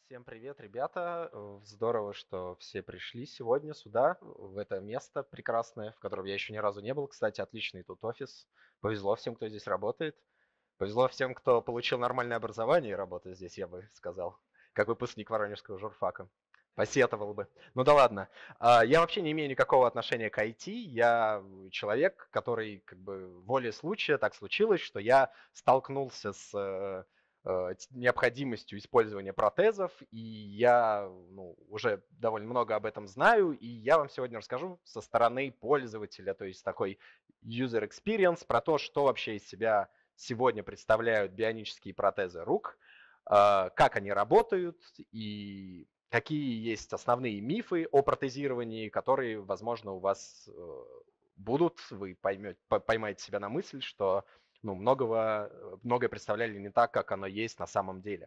Всем привет, ребята! Здорово, что все пришли сегодня сюда, в это место прекрасное, в котором я еще ни разу не был. Кстати, отличный тут офис. Повезло всем, кто здесь работает. Повезло всем, кто получил нормальное образование и работает здесь, я бы сказал, как выпускник Воронежского журфака. Посетовал бы. Ну да ладно. Я вообще не имею никакого отношения к IT. Я человек, который как бы волей случая так случилось, что я столкнулся с необходимостью использования протезов, и я уже довольно много об этом знаю, и я вам сегодня расскажу со стороны пользователя, то есть такой user experience, про то, что вообще из себя сегодня представляют бионические протезы рук, как они работают и какие есть основные мифы о протезировании, которые, возможно, у вас будут, вы поймаете себя на мысль, что многое представляли не так, как оно есть на самом деле.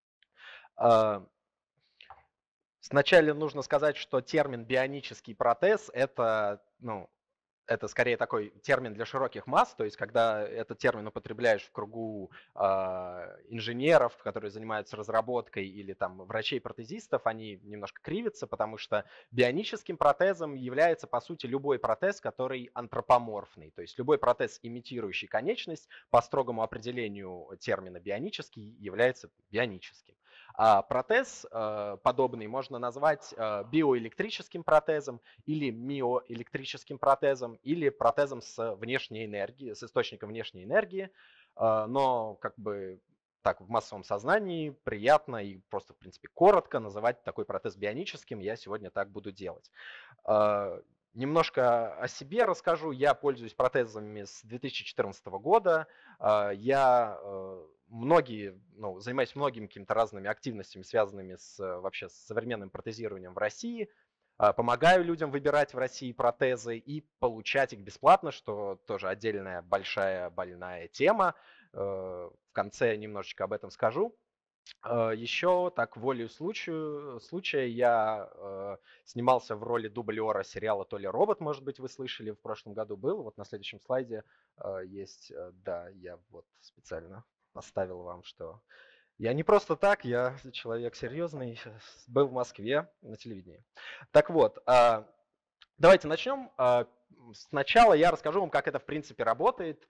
Сначала нужно сказать, что термин бионический протез это скорее такой термин для широких масс, то есть когда этот термин употребляешь в кругу инженеров, которые занимаются разработкой, или там врачей-протезистов, они немножко кривятся, потому что бионическим протезом является, по сути, любой протез, который антропоморфный, то есть любой протез, имитирующий конечность, по строгому определению термина бионический, является бионическим. А протез подобный можно назвать биоэлектрическим протезом, или миоэлектрическим протезом, или протезом с внешней энергией, с источником внешней энергии, но как бы так в массовом сознании приятно и просто, в принципе, коротко называть такой протез бионическим. Я сегодня так буду делать. Немножко о себе расскажу. Я пользуюсь протезами с 2014 года. Я занимаюсь многими какими-то разными активностями, связанными вообще с современным протезированием в России. Помогаю людям выбирать в России протезы и получать их бесплатно, что тоже отдельная большая больная тема. В конце немножечко об этом скажу. Еще так волею случая я снимался в роли дублера сериала «То ли робот», может быть, вы слышали, в прошлом году был. Вот на следующем слайде есть, да, я вот специально поставил вам, что я не просто так, я человек серьезный, был в Москве на телевидении. Так вот, давайте начнем. Сначала я расскажу вам, как это в принципе работает.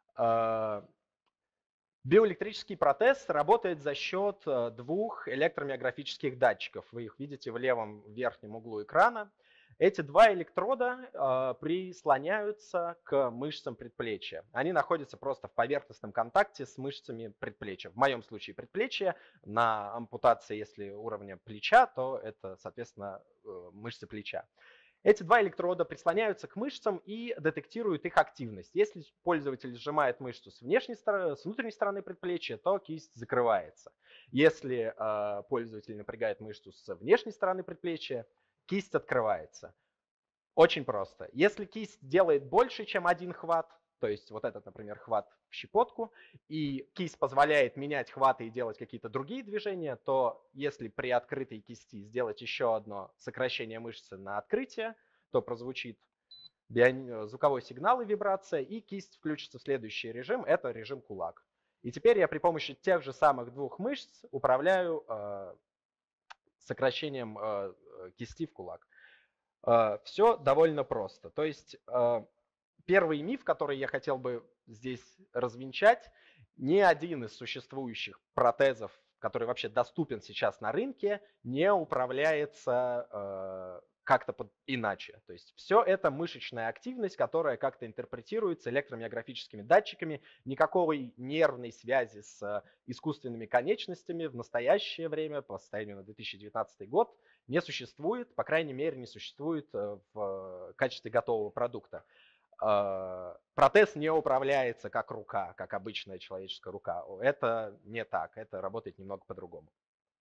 Биоэлектрический протез работает за счет двух электромиографических датчиков. Вы их видите в левом верхнем углу экрана. Эти два электрода прислоняются к мышцам предплечья. Они находятся просто в поверхностном контакте с мышцами предплечья. В моем случае предплечья. На ампутации, если уровня плеча, то это, соответственно, мышцы плеча. Эти два электрода прислоняются к мышцам и детектируют их активность. Если пользователь сжимает мышцу с внутренней стороны предплечья, то кисть закрывается. Если пользователь напрягает мышцу с внешней стороны предплечья, кисть открывается. Очень просто. Если кисть делает больше, чем один хват, то есть вот этот, например, хват в щепотку, и кисть позволяет менять хваты и делать какие-то другие движения, то если при открытой кисти сделать еще одно сокращение мышцы на открытие, то прозвучит звуковой сигнал и вибрация, и кисть включится в следующий режим, это режим кулак. И теперь я при помощи тех же самых двух мышц управляю сокращением кисти в кулак. Все довольно просто. То есть первый миф, который я хотел бы здесь развенчать, ни один из существующих протезов, который вообще доступен сейчас на рынке, не управляется как-то иначе. То есть все это мышечная активность, которая как-то интерпретируется электромиографическими датчиками, никакой нервной связи с искусственными конечностями в настоящее время, по состоянию на 2019 год, не существует, по крайней мере, не существует в качестве готового продукта. Протез не управляется как рука, как обычная человеческая рука. Это не так, это работает немного по-другому.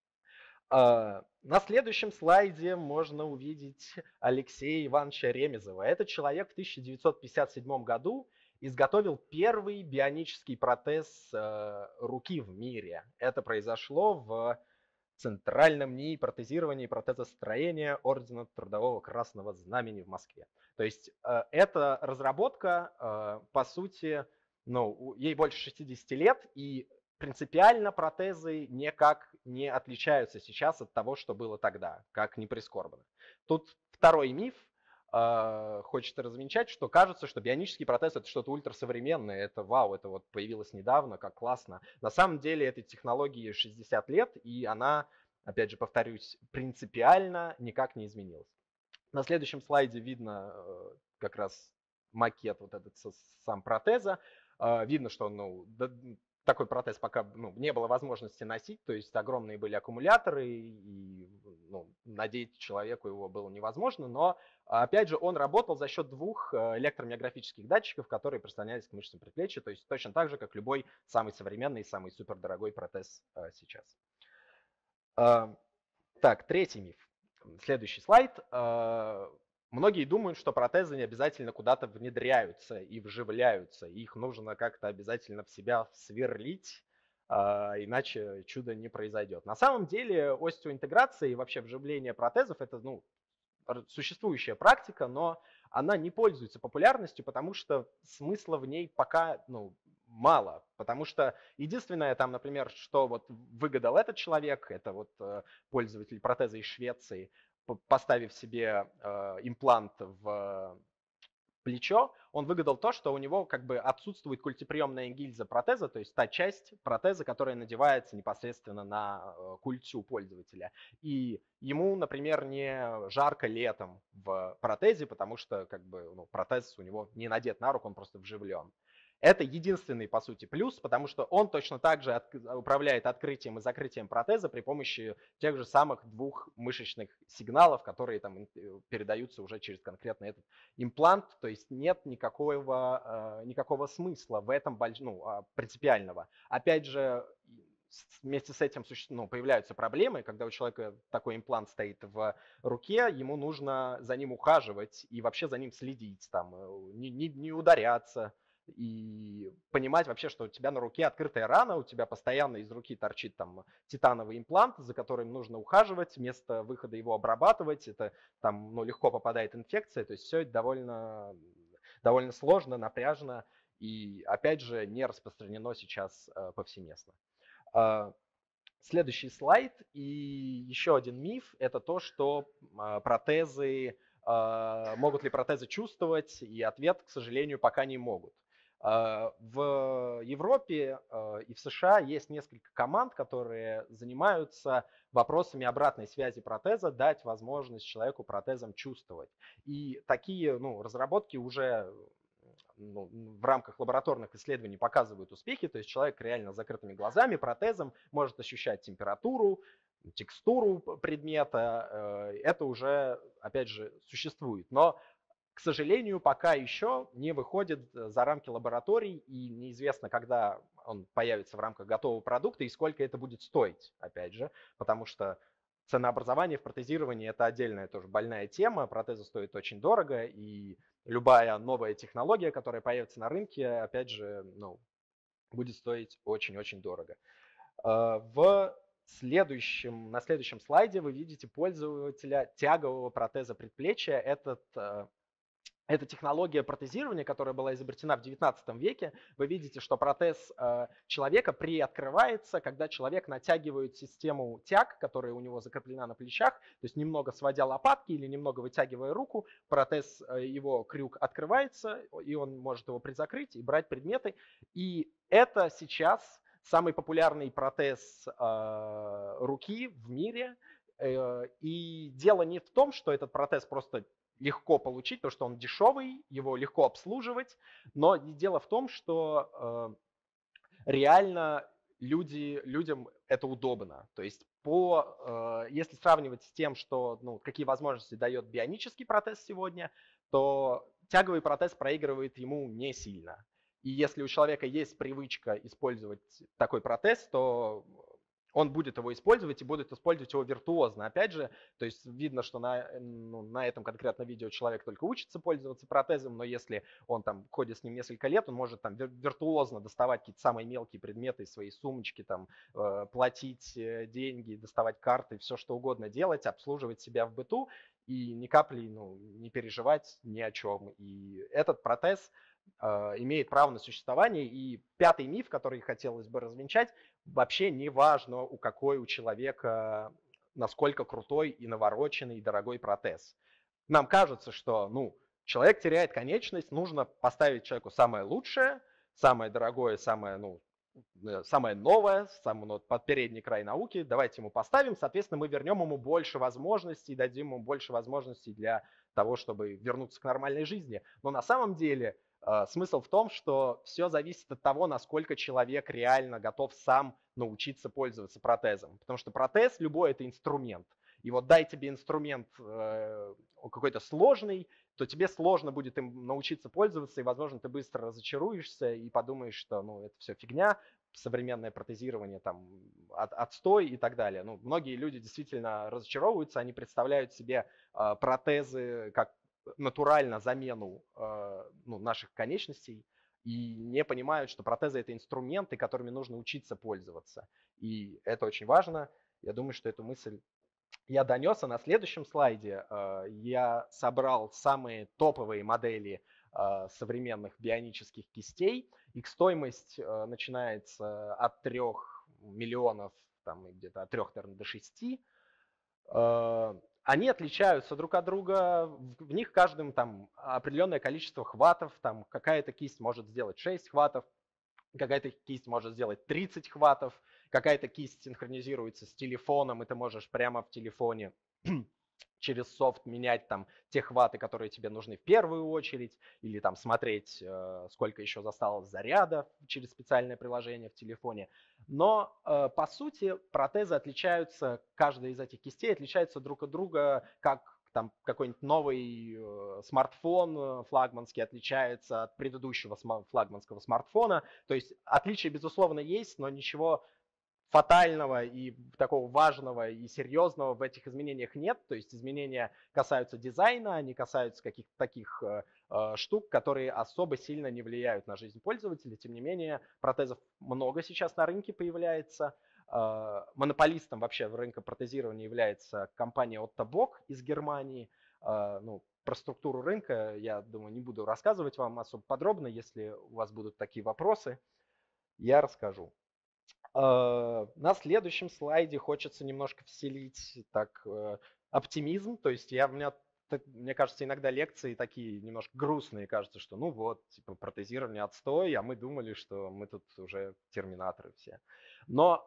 На следующем слайде можно увидеть Алексея Ивановича Ремезова. Этот человек в 1957 году изготовил первый бионический протез руки в мире. Это произошло в Центральном НИИ протезирования и протезостроения Ордена Трудового Красного Знамени в Москве. То есть эта разработка, по сути, ей больше 60 лет, и принципиально протезы никак не отличаются сейчас от того, что было тогда, как ни прискорбно. Тут второй миф. Хочется развенчать, что кажется, что бионический протез это что-то ультрасовременное, это вау, это вот появилось недавно, как классно. На самом деле этой технологии 60 лет, и она, опять же повторюсь, принципиально никак не изменилась. На следующем слайде видно как раз макет вот этот сам протеза. Видно, что такой протез пока не было возможности носить, то есть огромные были аккумуляторы, и надеть человеку его было невозможно, но опять же он работал за счет двух электромиографических датчиков, которые прислонялись к мышцам предплечья, то есть точно так же, как любой самый современный, самый супердорогой протез сейчас. Так, третий миф. Следующий слайд. Многие думают, что протезы не обязательно куда-то внедряются и вживляются. Их нужно как-то обязательно в себя сверлить, иначе чудо не произойдет. На самом деле остеоинтеграция и вообще вживление протезов – это существующая практика, но она не пользуется популярностью, потому что смысла в ней пока мало. Потому что единственное там, например, что вот выгадал этот человек, это вот пользователь протеза из Швеции, поставив себе имплант в плечо, он выгадал то, что у него как бы отсутствует культеприемная гильза протеза, то есть та часть протеза, которая надевается непосредственно на культю пользователя. И ему, например, не жарко летом в протезе, потому что как бы протез у него не надет на руку, он просто вживлен. Это единственный, по сути, плюс, потому что он точно так же управляет открытием и закрытием протеза при помощи тех же самых двух мышечных сигналов, которые там передаются уже через конкретно этот имплант. То есть нет никакого смысла в этом принципиального. Опять же, вместе с этим появляются проблемы, когда у человека такой имплант стоит в руке, ему нужно за ним ухаживать и вообще за ним следить, там, не ударяться, и понимать вообще, что у тебя на руке открытая рана, у тебя постоянно из руки торчит там титановый имплант, за которым нужно ухаживать, вместо выхода его обрабатывать, это там легко попадает инфекция, то есть все это довольно сложно, напряжно и, опять же, не распространено сейчас повсеместно. Следующий слайд и еще один миф – это то, что могут ли протезы чувствовать, и ответ, к сожалению, пока не могут. В Европе и в США есть несколько команд, которые занимаются вопросами обратной связи протеза, дать возможность человеку протезом чувствовать. И такие разработки уже в рамках лабораторных исследований показывают успехи, то есть человек реально с закрытыми глазами, протезом может ощущать температуру, текстуру предмета, это уже, опять же, существует. Но, к сожалению, пока еще не выходит за рамки лабораторий, и неизвестно, когда он появится в рамках готового продукта и сколько это будет стоить, опять же, потому что ценообразование в протезировании – это отдельная тоже больная тема, протезы стоят очень дорого, и любая новая технология, которая появится на рынке, опять же, будет стоить очень-очень дорого. На следующем слайде вы видите пользователя тягового протеза предплечья. Это технология протезирования, которая была изобретена в 19 веке. Вы видите, что протез человека приоткрывается, когда человек натягивает систему тяг, которая у него закреплена на плечах, то есть немного сводя лопатки или немного вытягивая руку, протез, его крюк открывается, и он может его призакрыть и брать предметы. И это сейчас самый популярный протез руки в мире. И дело не в том, что этот протез просто легко получить, потому что он дешевый, его легко обслуживать, но дело в том, что реально людям это удобно. То есть если сравнивать с тем, что, какие возможности дает бионический протез сегодня, то тяговый протез проигрывает ему не сильно. И если у человека есть привычка использовать такой протез, то он будет его использовать и будет использовать его виртуозно. Опять же, то есть видно, что на этом конкретном видео человек только учится пользоваться протезом, но если он там ходит с ним несколько лет, он может там виртуозно доставать какие-то самые мелкие предметы из своей сумочки, там, платить деньги, доставать карты, все что угодно делать, обслуживать себя в быту и ни капли не переживать ни о чем. И этот протез имеет право на существование. И пятый миф, который хотелось бы развенчать, вообще не важно, у человека насколько крутой и навороченный и дорогой протез. Нам кажется, что человек теряет конечность, нужно поставить человеку самое лучшее, самое дорогое, самое новое, самый под передний край науки, давайте ему поставим, соответственно, мы вернем ему больше возможностей, дадим ему больше возможностей для того, чтобы вернуться к нормальной жизни. Но на самом деле смысл в том, что все зависит от того, насколько человек реально готов сам научиться пользоваться протезом. Потому что протез любой – это инструмент. И вот дай тебе инструмент какой-то сложный, то тебе сложно будет им научиться пользоваться, и, возможно, ты быстро разочаруешься и подумаешь, что это все фигня, современное протезирование там отстой и так далее. Многие люди действительно разочаровываются, они представляют себе протезы как натурально замену наших конечностей и не понимают, что протезы – это инструменты, которыми нужно учиться пользоваться. И это очень важно. Я думаю, что эту мысль я донес, а на следующем слайде я собрал самые топовые модели современных бионических кистей. Их стоимость начинается от 3 миллионов, там где-то от 3, наверное, до 6. Они отличаются друг от друга, в них каждым там определенное количество хватов, там какая-то кисть может сделать 6 хватов, какая-то кисть может сделать 30 хватов, какая-то кисть синхронизируется с телефоном, и ты можешь прямо в телефоне через софт менять там те хваты, которые тебе нужны в первую очередь, или там смотреть, сколько еще осталось заряда через специальное приложение в телефоне. Но по сути протезы отличаются, каждая из этих кистей отличается друг от друга, как там какой-нибудь новый смартфон флагманский отличается от предыдущего флагманского смартфона. То есть отличия, безусловно, есть, но ничего фатального и такого важного и серьезного в этих изменениях нет. То есть изменения касаются дизайна, они касаются каких-то таких штук, которые особо сильно не влияют на жизнь пользователя. Тем не менее, протезов много сейчас на рынке появляется. Монополистом вообще в рынке протезирования является компания Otto Bock из Германии. Про структуру рынка, я думаю, не буду рассказывать вам особо подробно. Если у вас будут такие вопросы, я расскажу. На следующем слайде хочется немножко вселить оптимизм. То есть мне кажется, иногда лекции такие немножко грустные. Кажется, что типа протезирование отстой, а мы думали, что мы тут уже терминаторы все. Но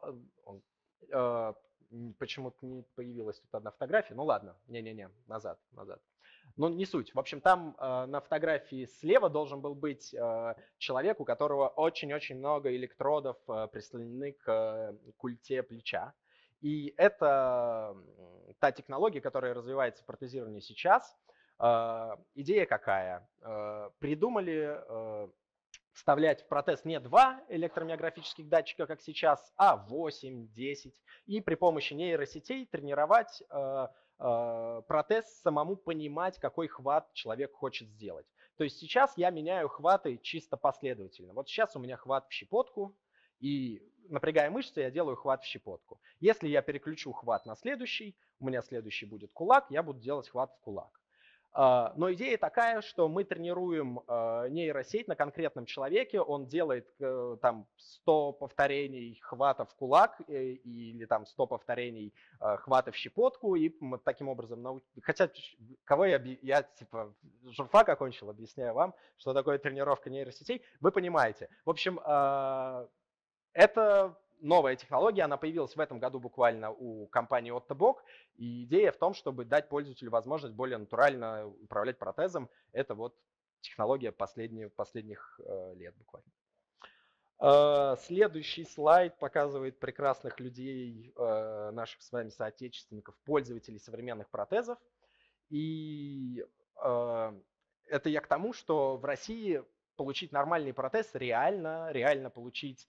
почему-то не появилась тут одна фотография. Ну ладно, не-не-не, назад. Не суть. В общем, там на фотографии слева должен был быть человек, у которого очень-очень много электродов прислонены к культе плеча. И это та технология, которая развивается в протезировании сейчас. Идея какая? Придумали вставлять в протез не 2 электромиографических датчика, как сейчас, а 8, 10. И при помощи нейросетей тренировать протез самому понимать, какой хват человек хочет сделать. То есть сейчас я меняю хваты чисто последовательно. Вот сейчас у меня хват в щепотку, и напрягая мышцы, я делаю хват в щепотку. Если я переключу хват на следующий, у меня следующий будет кулак, я буду делать хват в кулак. Но идея такая, что мы тренируем нейросеть на конкретном человеке, он делает там 100 повторений хвата в кулак или там 100 повторений хвата в щепотку, и мы таким образом хотя кого я типа журфак окончил, объясняю вам, что такое тренировка нейросетей, вы понимаете. В общем, это новая технология, она появилась в этом году буквально у компании Otto Bock, и идея в том, чтобы дать пользователю возможность более натурально управлять протезом. Это вот технология последних лет буквально. Следующий слайд показывает прекрасных людей, наших с вами соотечественников, пользователей современных протезов. И это я к тому, что в России получить нормальный протез реально получить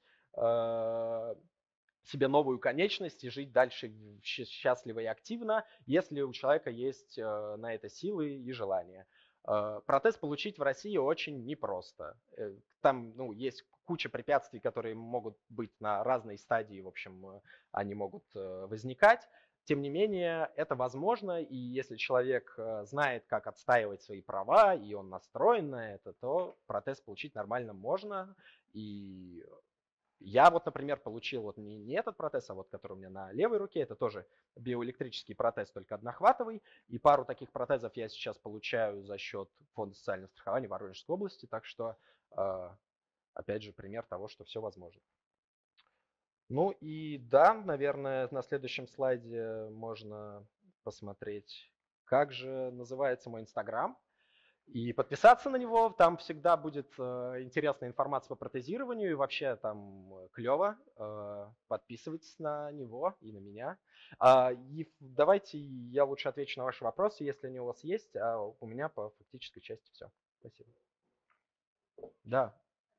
себе новую конечность и жить дальше счастливо и активно, если у человека есть на это силы и желание. Протез получить в России очень непросто. Там есть куча препятствий, которые могут быть на разной стадии, в общем, они могут возникать. Тем не менее, это возможно, и если человек знает, как отстаивать свои права, и он настроен на это, то протез получить нормально можно. И я вот, например, получил вот не этот протез, а вот который у меня на левой руке, это тоже биоэлектрический протез, только однохватовый. И пару таких протезов я сейчас получаю за счет Фонда социального страхования Воронежской области. Так что, опять же, пример того, что все возможно. Ну и да, наверное, на следующем слайде можно посмотреть, как же называется мой Инстаграм. И подписаться на него, там всегда будет интересная информация по протезированию, и вообще там клево. Подписывайтесь на него и на меня. И давайте я лучше отвечу на ваши вопросы, если они у вас есть, а у меня по фактической части все. Спасибо. Да.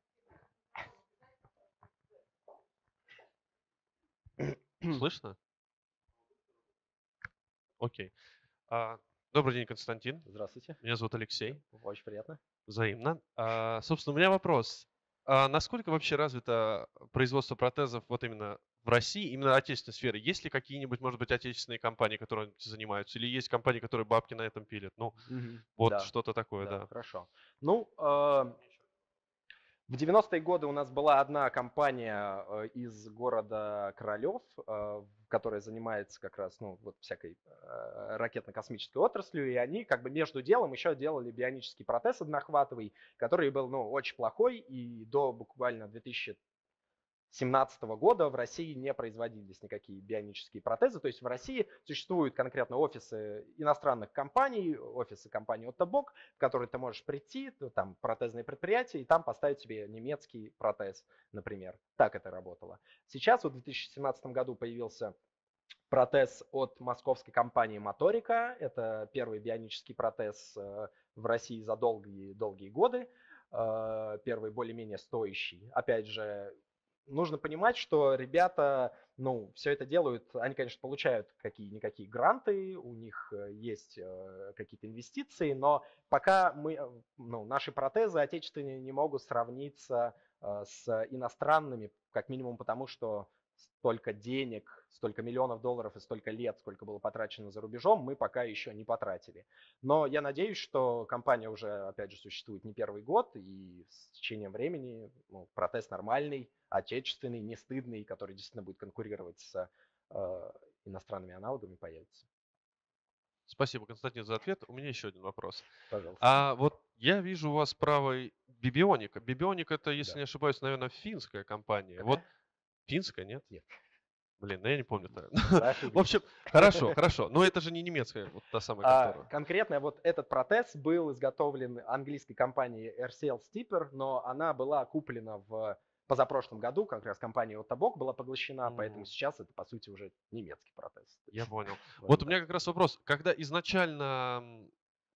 Слышно? Окей. Добрый день, Константин. Здравствуйте. Меня зовут Алексей. Очень приятно. Взаимно. Собственно, у меня вопрос. Насколько вообще развито производство протезов вот именно в России, именно отечественной сферы? Есть ли какие-нибудь, может быть, отечественные компании, которые этим занимаются? Или есть компании, которые бабки на этом пилят? Ну, вот Да, что-то такое, да. хорошо. Ну, в 90-е годы у нас была одна компания из города Королев, которая занимается как раз вот всякой ракетно-космической отраслью, и они как бы между делом еще делали бионический протез однохватовый, который был очень плохой, и до буквально 2017 года в России не производились никакие бионические протезы. То есть в России существуют конкретно офисы иностранных компаний, офисы компании Ottobock, в которые ты можешь прийти, там протезные предприятия, и там поставить себе немецкий протез, например. Так это работало. Сейчас вот в 2017 году появился протез от московской компании Моторика. Это первый бионический протез в России за долгие годы. Первый более-менее стоящий. Опять же, нужно понимать, что ребята, все это делают, они, конечно, получают какие-никакие гранты, у них есть какие-то инвестиции, но пока наши протезы отечественные не могут сравниться с иностранными, как минимум потому, что столько денег, столько миллионов долларов и столько лет, сколько было потрачено за рубежом, мы пока еще не потратили. Но я надеюсь, что компания уже, опять же, существует не первый год, и с течением времени протез нормальный, отечественный, не стыдный, который действительно будет конкурировать с иностранными аналогами, появится. Спасибо, Константин, за ответ. У меня еще один вопрос. Пожалуйста. Вот я вижу у вас правой Бибионика. Бибионик это, если Да. не ошибаюсь, наверное, финская компания. Какая? Вот финская, нет? Нет. Блин, я не помню. Вы В общем, хорошо. Но это же не немецкая, вот та самая контора. Конкретно вот этот протез был изготовлен английской компанией RCL Stipper, но она была куплена в позапрошлом году, как раз компания Ottobock была поглощена, поэтому сейчас это, по сути, уже немецкий протез. Я понял. Вот у меня как раз вопрос. Когда изначально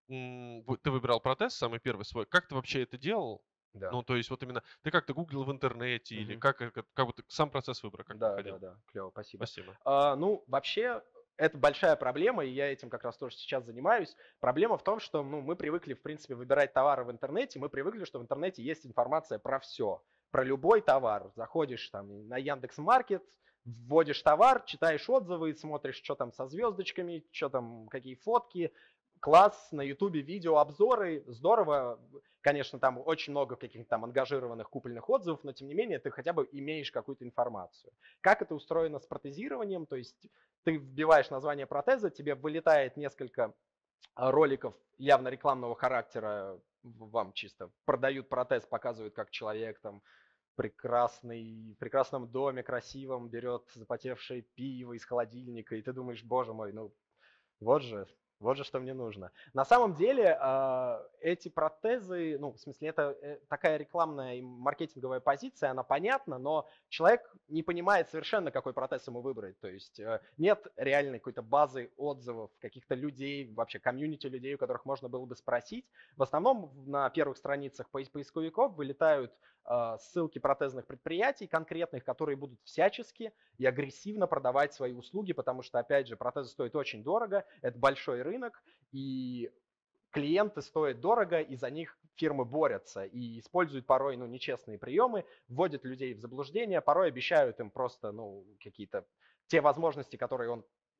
ты выбирал протез, самый первый свой, как ты вообще это делал? Да. Ну, то есть вот именно ты как-то гуглил в интернете или как вот сам процесс выбора как проходил? Да, клево, спасибо. Спасибо. Вообще, это большая проблема, и я этим как раз тоже сейчас занимаюсь. Проблема в том, что мы привыкли, в принципе, выбирать товары в интернете, мы привыкли, что в интернете есть информация про все, про любой товар. Заходишь там на Яндекс.Маркет, вводишь товар, читаешь отзывы, смотришь, что там со звездочками, что там, какие фотки. Класс, на Ютубе видеообзоры, здорово. Конечно, там очень много каких-то там ангажированных купленных отзывов, но тем не менее ты хотя бы имеешь какую-то информацию. Как это устроено с протезированием? То есть ты вбиваешь название протеза, тебе вылетает несколько роликов явно рекламного характера, вам чисто продают протез, показывают, как человек там в прекрасном доме, красивом, берет запотевшее пиво из холодильника, и ты думаешь, боже мой, вот же что мне нужно. На самом деле эти протезы, в смысле, это такая рекламная и маркетинговая позиция, она понятна, но человек не понимает совершенно, какой протез ему выбрать. То есть нет реальной какой-то базы отзывов, каких-то людей, вообще комьюнити людей, у которых можно было бы спросить. В основном на первых страницах поисковиков вылетают ссылки протезных предприятий конкретных, которые будут всячески и агрессивно продавать свои услуги, потому что, опять же, протезы стоят очень дорого, это большой рынок, и клиенты стоят дорого, и за них фирмы борются и используют порой нечестные приемы, вводят людей в заблуждение, порой обещают им просто какие-то те возможности, которые он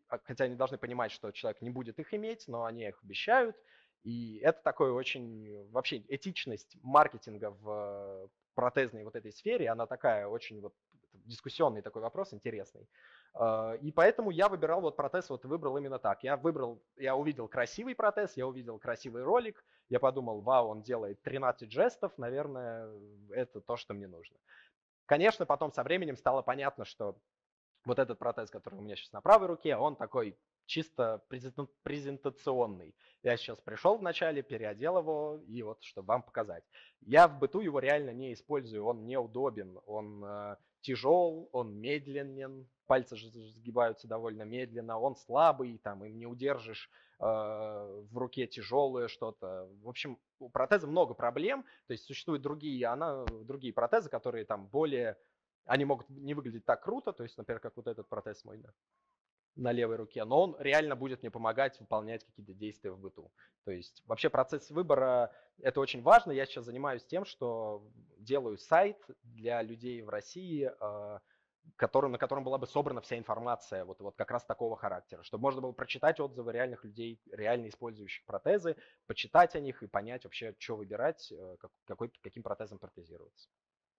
хотя они должны понимать, что человек не будет их иметь, но они их обещают. И это такой очень, вообще этичность маркетинга в протезной вот этой сфере, она такая очень вот дискуссионный такой вопрос, интересный. И поэтому я выбирал вот протез, вот выбрал именно так. Я увидел красивый протез, я увидел красивый ролик, я подумал, вау, он делает 13 жестов, наверное, это то, что мне нужно. Конечно, потом со временем стало понятно, что вот этот протез, который у меня сейчас на правой руке, он такой чисто презентационный. Я сейчас пришел вначале, переодел его, и вот, чтобы вам показать. Я в быту его реально не использую, он неудобен, он тяжел, он медленен, пальцы же сгибаются довольно медленно, он слабый, там им не удержишь в руке тяжелое что-то. В общем, у протеза много проблем, то есть существуют другие протезы, которые там более они могут не выглядеть так круто, то есть, например, как вот этот протез мой на левой руке, но он реально будет мне помогать выполнять какие-то действия в быту. То есть вообще процесс выбора – это очень важно. Я сейчас занимаюсь тем, что делаю сайт для людей в России, на котором была бы собрана вся информация вот как раз такого характера, чтобы можно было прочитать отзывы реальных людей, реально использующих протезы, почитать о них и понять вообще, что выбирать, каким протезом протезироваться.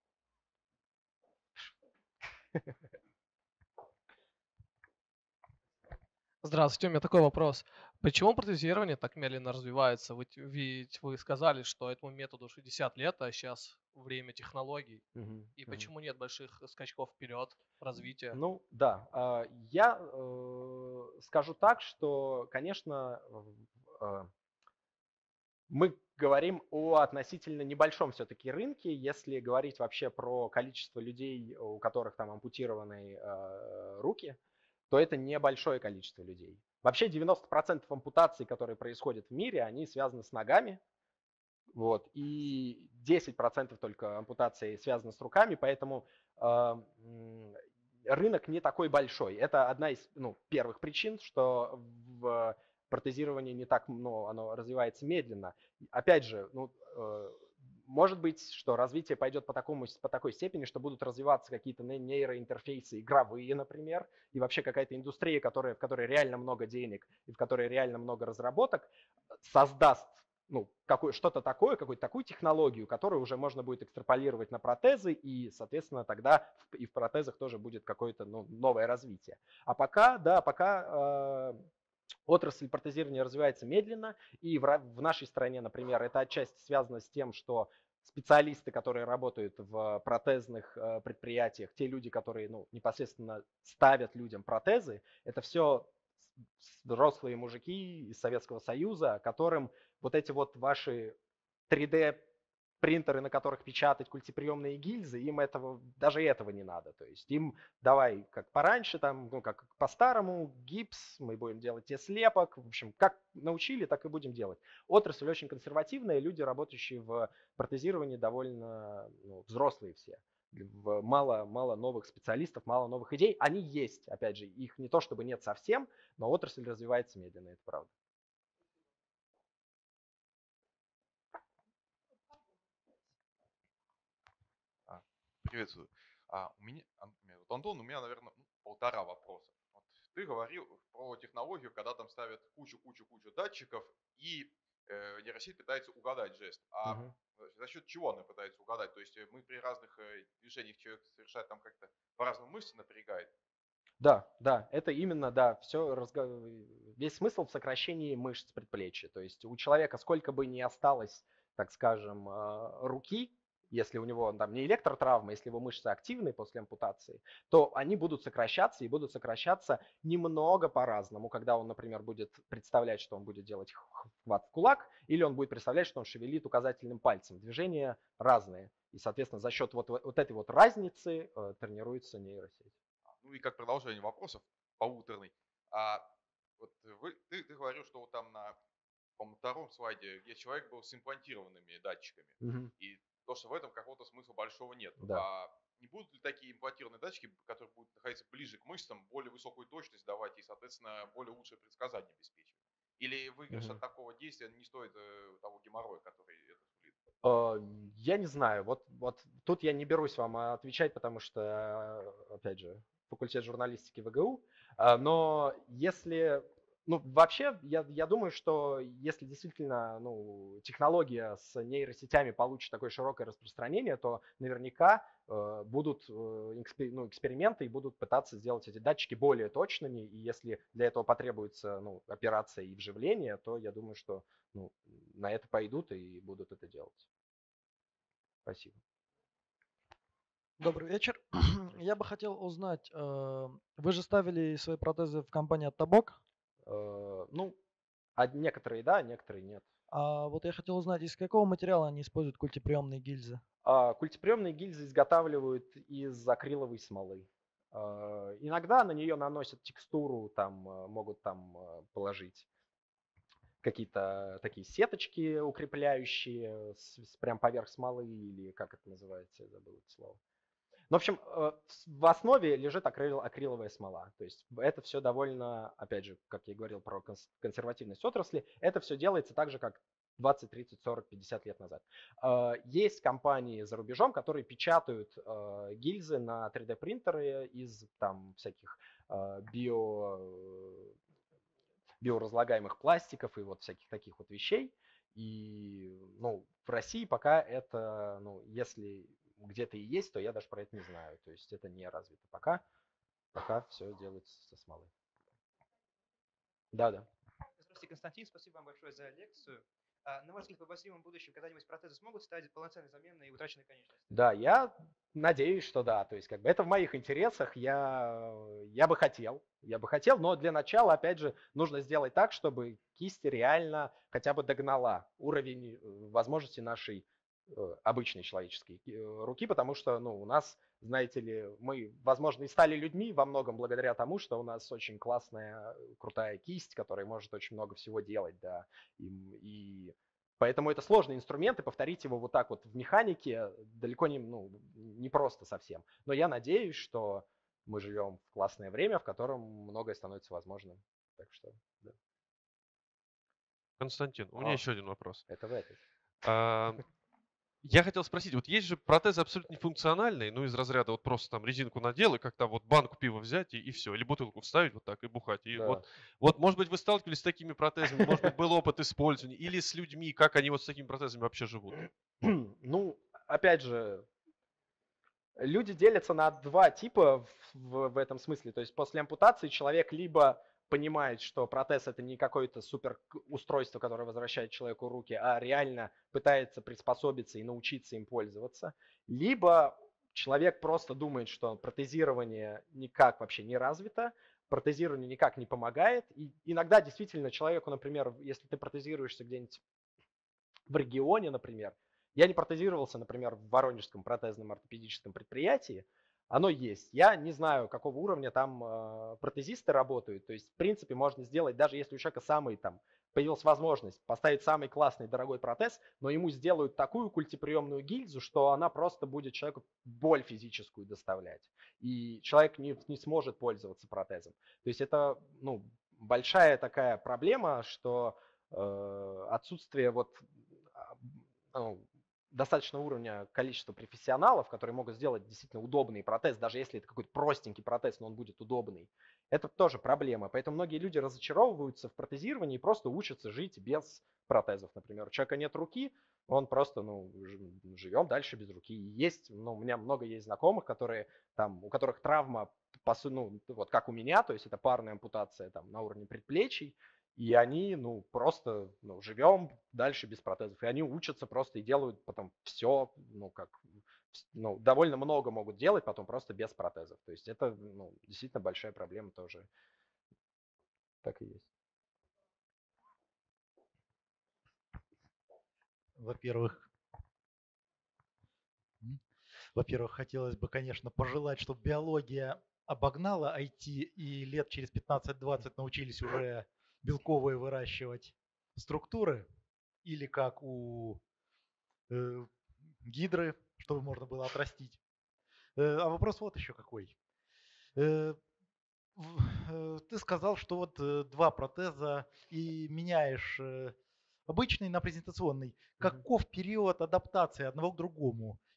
Здравствуйте, у меня такой вопрос. Почему протезирование так медленно развивается? Ведь вы сказали, что этому методу 60 лет, а сейчас время технологий. И почему нет больших скачков вперед развития? Ну да, я скажу так, что, конечно, мы говорим о относительно небольшом все-таки рынке, если говорить вообще про количество людей, у которых там ампутированы руки, то это небольшое количество людей. Вообще 90% ампутаций, которые происходят в мире, они связаны с ногами, вот, и 10% только ампутаций связаны с руками, поэтому рынок не такой большой. Это одна из первых причин, что в протезировании не так, оно развивается медленно. Опять же, может быть, что развитие пойдет по такой степени, что будут развиваться какие-то нейроинтерфейсы игровые, например, и вообще какая-то индустрия, в которой реально много денег и в которой реально много разработок, создаст что-то такое, какую-то такую технологию, которую уже можно будет экстраполировать на протезы, и, соответственно, тогда и в протезах тоже будет какое-то новое развитие. А пока отрасль протезирования развивается медленно, и в нашей стране, например, это отчасти связано с тем, что специалисты, которые работают в протезных предприятиях, те люди, которые непосредственно ставят людям протезы, это все взрослые мужики из Советского Союза, которым вот эти вот ваши 3D принтеры, на которых печатать культиприемные гильзы, им даже этого не надо. То есть им давай как пораньше, как по-старому, гипс, мы будем делать тебе слепок. В общем, как научили, так и будем делать. Отрасль очень консервативная, люди, работающие в протезировании, довольно взрослые все. Мало новых специалистов, мало новых идей. Они есть, опять же, их не то чтобы нет совсем, но отрасль развивается медленно, это правда. Приветствую. Антон, у меня, наверное, полтора вопроса. Вот ты говорил про технологию, когда там ставят кучу датчиков, и нейросеть пытается угадать жест. За счет чего она пытается угадать? То есть мы при разных движениях человек совершает там как-то по-разному мышцы напрягает. Да, это именно, весь смысл в сокращении мышц предплечья. То есть у человека сколько бы ни осталось, так скажем, руки, если у него там не электротравма, если его мышцы активны после ампутации, то они будут сокращаться и будут сокращаться немного по-разному, когда он, например, будет представлять, что он будет делать хват в кулак, или он будет представлять, что он шевелит указательным пальцем. Движения разные. И, соответственно, за счет вот этой вот разницы тренируется нейросеть. Ну и как продолжение вопросов полуторный. Ты говорил, что вот там на втором слайде, где человек был с имплантированными датчиками, и то, что в этом какого-то смысла большого нет. Да. Не будут ли такие имплантированные датчики, которые будут находиться ближе к мышцам, более высокую точность давать и, соответственно, более лучшее предсказание обеспечивать? Или выигрыш от такого действия не стоит того геморроя, который это сулит? Я не знаю. Вот тут я не берусь вам отвечать, потому что, опять же, факультет журналистики ВГУ. Но если... Ну, вообще, я думаю, что если действительно технология с нейросетями получит такое широкое распространение, то наверняка будут эксперименты и будут пытаться сделать эти датчики более точными. И если для этого потребуется операция и вживление, то я думаю, что на это пойдут и будут это делать. Спасибо. Добрый вечер. Я бы хотел узнать, вы же ставили свои протезы в компании Оттобок? Некоторые да, некоторые нет. А вот я хотел узнать, из какого материала они используют культиприемные гильзы? Культиприемные гильзы изготавливают из акриловой смолы. Иногда на нее наносят текстуру, могут положить какие-то такие сеточки укрепляющие прям поверх смолы, или как это называется, я забыл это слово. Ну, в общем, в основе лежит акриловая смола. То есть это все довольно, опять же, как я говорил про консервативность отрасли, это все делается так же, как 20, 30, 40, 50 лет назад. Есть компании за рубежом, которые печатают гильзы на 3D-принтеры из всяких биоразлагаемых пластиков и вот всяких таких вот вещей. И в России пока это, если где-то и есть, то я даже про это не знаю. То есть это не развито пока. Пока все делается со смолы. Да. Здравствуйте, Константин. Спасибо вам большое за лекцию. На ваш взгляд, в обозримом будущем когда-нибудь протезы смогут стать полноценной заменой утраченной конечности? Да, я надеюсь, что да. То есть это в моих интересах. Я бы хотел, но для начала, опять же, нужно сделать так, чтобы кисть реально хотя бы догнала уровень возможностей нашей обычной человеческой руки, потому что, у нас, знаете ли, мы, возможно, и стали людьми во многом благодаря тому, что у нас очень классная, крутая кисть, которая может очень много всего делать, да, и поэтому это сложный инструмент, и повторить его вот так вот в механике далеко не просто совсем. Но я надеюсь, что мы живем в классное время, в котором многое становится возможным. Так что, да. Константин, у меня еще один вопрос. Это в этой. Я хотел спросить, вот есть же протезы абсолютно нефункциональные, из разряда вот просто резинку надел и как-то вот банку пива взять и все, или бутылку вставить вот так и бухать. И Да. вот, может быть, вы сталкивались с такими протезами, может быть, был опыт использования, или с людьми, как они вот с такими протезами вообще живут? Опять же, люди делятся на два типа в этом смысле. То есть после ампутации человек либо понимает, что протез это не какое-то супер устройство, которое возвращает человеку руки, а реально пытается приспособиться и научиться им пользоваться. Либо человек просто думает, что протезирование никак вообще не развито, протезирование никак не помогает. И иногда действительно человеку, например, если ты протезируешься где-нибудь в регионе, например, я не протезировался, например, в Воронежском протезном ортопедическом предприятии, оно есть. Я не знаю, какого уровня там протезисты работают. То есть, в принципе, можно сделать, даже если у человека появилась возможность поставить самый классный дорогой протез, но ему сделают такую культиприемную гильзу, что она просто будет человеку боль физическую доставлять. И человек не сможет пользоваться протезом. То есть это большая такая проблема, что отсутствие достаточного уровня количества профессионалов, которые могут сделать действительно удобный протез, даже если это какой-то простенький протез, но он будет удобный, это тоже проблема. Поэтому многие люди разочаровываются в протезировании и просто учатся жить без протезов. Например, у человека нет руки, он просто, живем дальше без руки. И есть, у меня много есть знакомых, которые у которых травма, вот как у меня, то есть это парная ампутация на уровне предплечий, и они, просто, живем дальше без протезов. И они учатся просто и делают потом все, довольно много могут делать потом просто без протезов. То есть это, действительно большая проблема тоже. Так и есть. Во-первых, хотелось бы, конечно, пожелать, чтобы биология обогнала IT и лет через 15-20 научились уже белковые выращивать структуры, или как у гидры, чтобы можно было отрастить. А вопрос вот еще какой. Ты сказал, что вот два протеза и меняешь обычный на презентационный. Каков период адаптации одного к другому?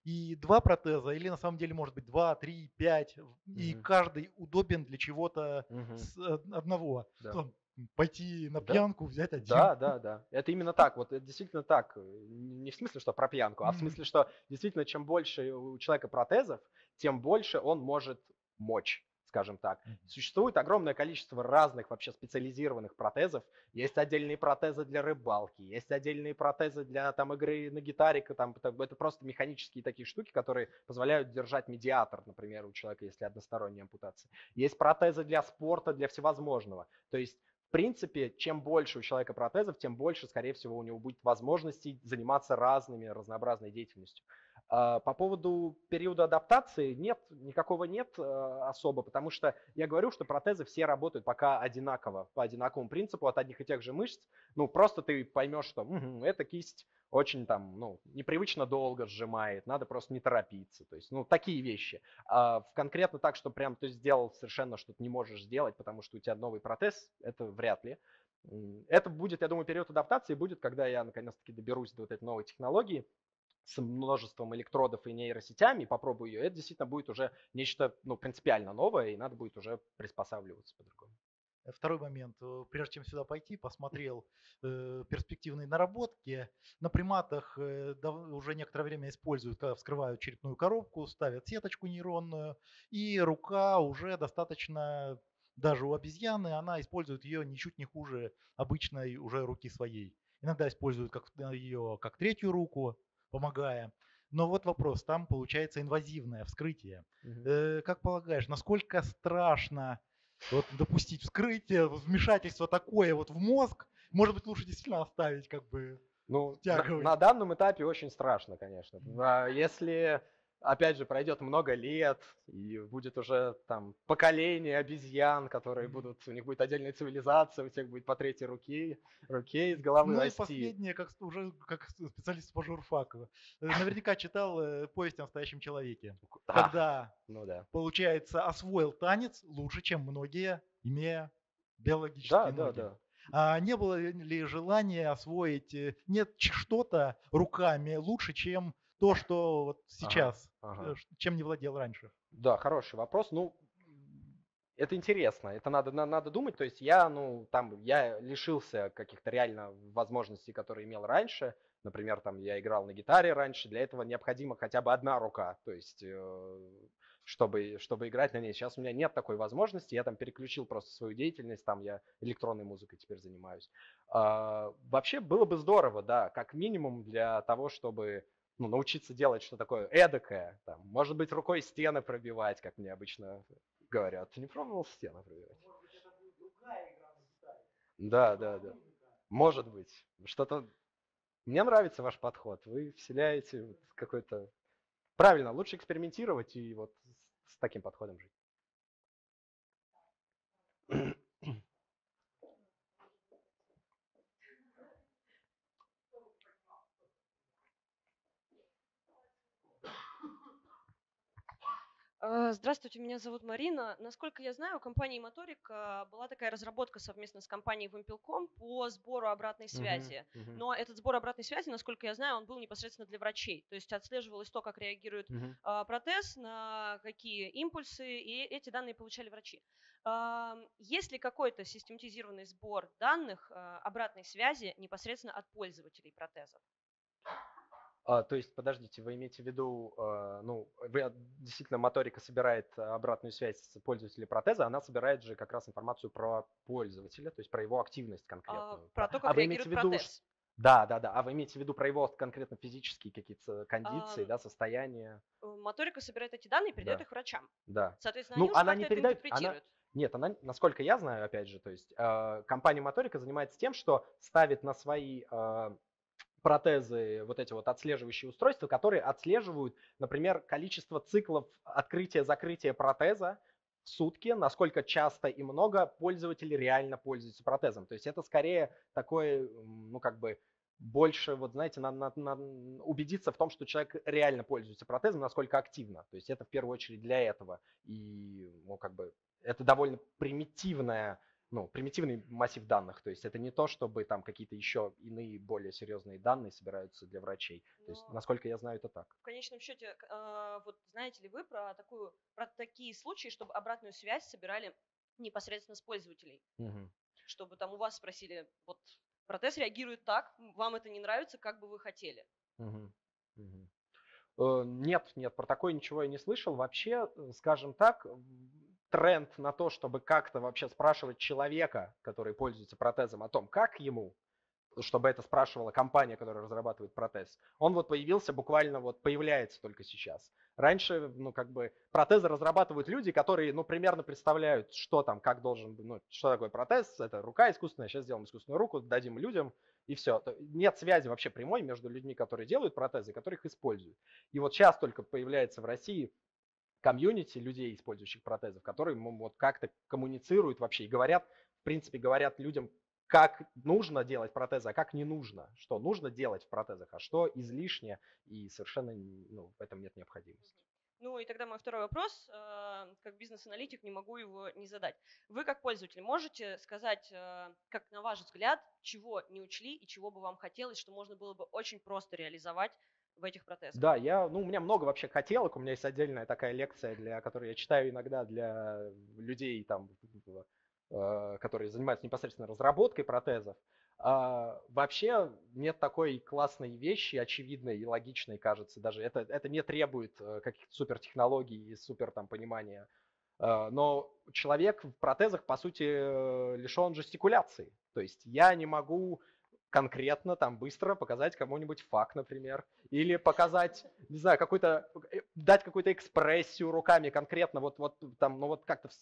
и 2 протеза, или на самом деле может быть 2, 3, 5, и каждый удобен для чего-то одного. Да. Там, пойти на Да. пьянку, взять один. Да. Это именно так. Вот это действительно так. Не в смысле, что про пьянку, а в смысле, что действительно, чем больше у человека протезов, тем больше он может мочь, скажем так. Существует огромное количество разных вообще специализированных протезов. Есть отдельные протезы для рыбалки, есть отдельные протезы для там игры на гитаре. Там, это просто механические такие штуки, которые позволяют держать медиатор, например, у человека, если односторонняя ампутация. Есть протезы для спорта, для всевозможного. То есть в принципе, чем больше у человека протезов, тем больше, скорее всего, у него будет возможностей заниматься разнообразной деятельностью. По поводу периода адаптации никакого нет особо, потому что я говорю, что протезы все работают пока одинаково, по одинаковому принципу, от одних и тех же мышц. Ну, просто ты поймешь, что эта кисть очень там, непривычно долго сжимает, надо просто не торопиться. То есть, такие вещи. Конкретно так, что прям ты сделал совершенно что-то не можешь сделать, потому что у тебя новый протез, это вряд ли. Это будет, я думаю, период адаптации будет, когда я наконец-таки доберусь до вот этой новой технологии с множеством электродов и нейросетями, и попробую ее. Это действительно будет уже нечто принципиально новое, и надо будет уже приспосабливаться по-другому. Второй момент. Прежде чем сюда пойти, посмотрел перспективные наработки. На приматах уже некоторое время используют, когда вскрывают черепную коробку, ставят сеточку нейронную, и рука уже достаточно, даже у обезьяны, она использует ее ничуть не хуже обычной уже руки своей. Иногда используют ее как третью руку, помогая. Но вот вопрос, там получается инвазивное вскрытие. Как полагаешь, насколько страшно допустить вскрытие, вмешательство такое в мозг? Может быть, лучше действительно оставить на данном этапе очень страшно, конечно. Если, опять же, пройдет много лет, и будет уже там поколение обезьян, которые у них будет отдельная цивилизация, у всех будет по третьей руке из головы расти. И последнее, как специалист по журфаку, наверняка читал «Повесть о настоящем человеке». Когда, получается, освоил танец лучше, чем многие, имея биологические ноги. Да. А не было ли желания освоить что-то руками лучше, чем то, что сейчас, чем не владел раньше? Да, хороший вопрос. Это интересно, это надо думать. То есть я лишился каких-то реально возможностей, которые имел раньше. Например, я играл на гитаре раньше, для этого необходима хотя бы одна рука, то есть чтобы играть на ней. Сейчас у меня нет такой возможности, я переключил просто свою деятельность, я электронной музыкой теперь занимаюсь. Вообще было бы здорово, да, как минимум для того, чтобы научиться делать что такое эдакое, может быть, рукой стены пробивать, как мне обычно говорят. Ты не пробовал стены пробивать? Может быть, это будет другая игра на гитаре. Да. Может быть. Что-то... Мне нравится ваш подход. Вы вселяете какой-то... Правильно, лучше экспериментировать и с таким подходом жить. Здравствуйте, меня зовут Марина. Насколько я знаю, у компании Моторика была такая разработка совместно с компанией Wimpel.com по сбору обратной связи. Но этот сбор обратной связи, насколько я знаю, он был непосредственно для врачей. То есть отслеживалось то, как реагирует протез, на какие импульсы, и эти данные получали врачи. Есть ли какой-то систематизированный сбор данных обратной связи непосредственно от пользователей протезов? То есть, подождите, вы имеете в виду, действительно, Моторика собирает обратную связь с пользователей протеза, она собирает же как раз информацию про пользователя, то есть про его активность конкретную. Про то, как реагирует протез. Да. А вы имеете в виду про его конкретно физические какие-то кондиции, состояния? Моторика собирает эти данные и передает их врачам. Да. Соответственно, она не передает, Нет, она, насколько я знаю, опять же, то есть компания Моторика занимается тем, что ставит на свои протезы, эти отслеживающие устройства, которые отслеживают, например, количество циклов открытия-закрытия протеза в сутки, насколько часто и много пользователи реально пользуются протезом. То есть это скорее такое, больше, надо убедиться в том, что человек реально пользуется протезом, насколько активно. То есть это в первую очередь для этого. И, это довольно примитивная ну, примитивный массив данных. То есть это не то, чтобы там какие-то еще иные более серьезные данные собираются для врачей. То есть, насколько я знаю, это так. В конечном счете, вот знаете ли вы про такие случаи, чтобы обратную связь собирали непосредственно с пользователей? Чтобы там у вас спросили, вот протез реагирует так, вам это не нравится, как бы вы хотели? Нет, про такое ничего я не слышал. Вообще, скажем так, тренд на то, чтобы как-то вообще спрашивать человека, который пользуется протезом, о том, как ему, чтобы это спрашивала компания, которая разрабатывает протез, он вот появился буквально, вот появляется только сейчас. Раньше, ну, как бы, протезы разрабатывают люди, которые, ну, примерно представляют, что там, как должен, ну, что такое протез, это рука искусственная, сейчас сделаем искусственную руку, дадим людям, и все. Нет связи вообще прямой между людьми, которые делают протезы, и которые их используют. И вот сейчас только появляется в России комьюнити людей, использующих протезов, которые вот как-то коммуницируют вообще и говорят, в принципе, говорят людям, как нужно делать протезы, а как не нужно, что нужно делать в протезах, а что излишне, и совершенно, ну, в этом нет необходимости. Ну и тогда мой второй вопрос, как бизнес-аналитик, не могу его не задать. Вы как пользователь можете сказать, как на ваш взгляд, чего не учли и чего бы вам хотелось, что можно было бы очень просто реализовать в этих протезах? Да, у меня много вообще хотелок, у меня есть отдельная такая лекция, которую я читаю иногда для людей, там, которые занимаются непосредственно разработкой протезов. Вообще нет такой классной вещи, очевидной и логичной, кажется, даже это не требует каких-то супертехнологий и супер там понимания. Но человек в протезах, по сути, лишен жестикуляции. То есть я не могу конкретно там быстро показать кому-нибудь факт, например, или показать, не знаю, дать какую-то экспрессию руками конкретно, вот там, ну вот как-то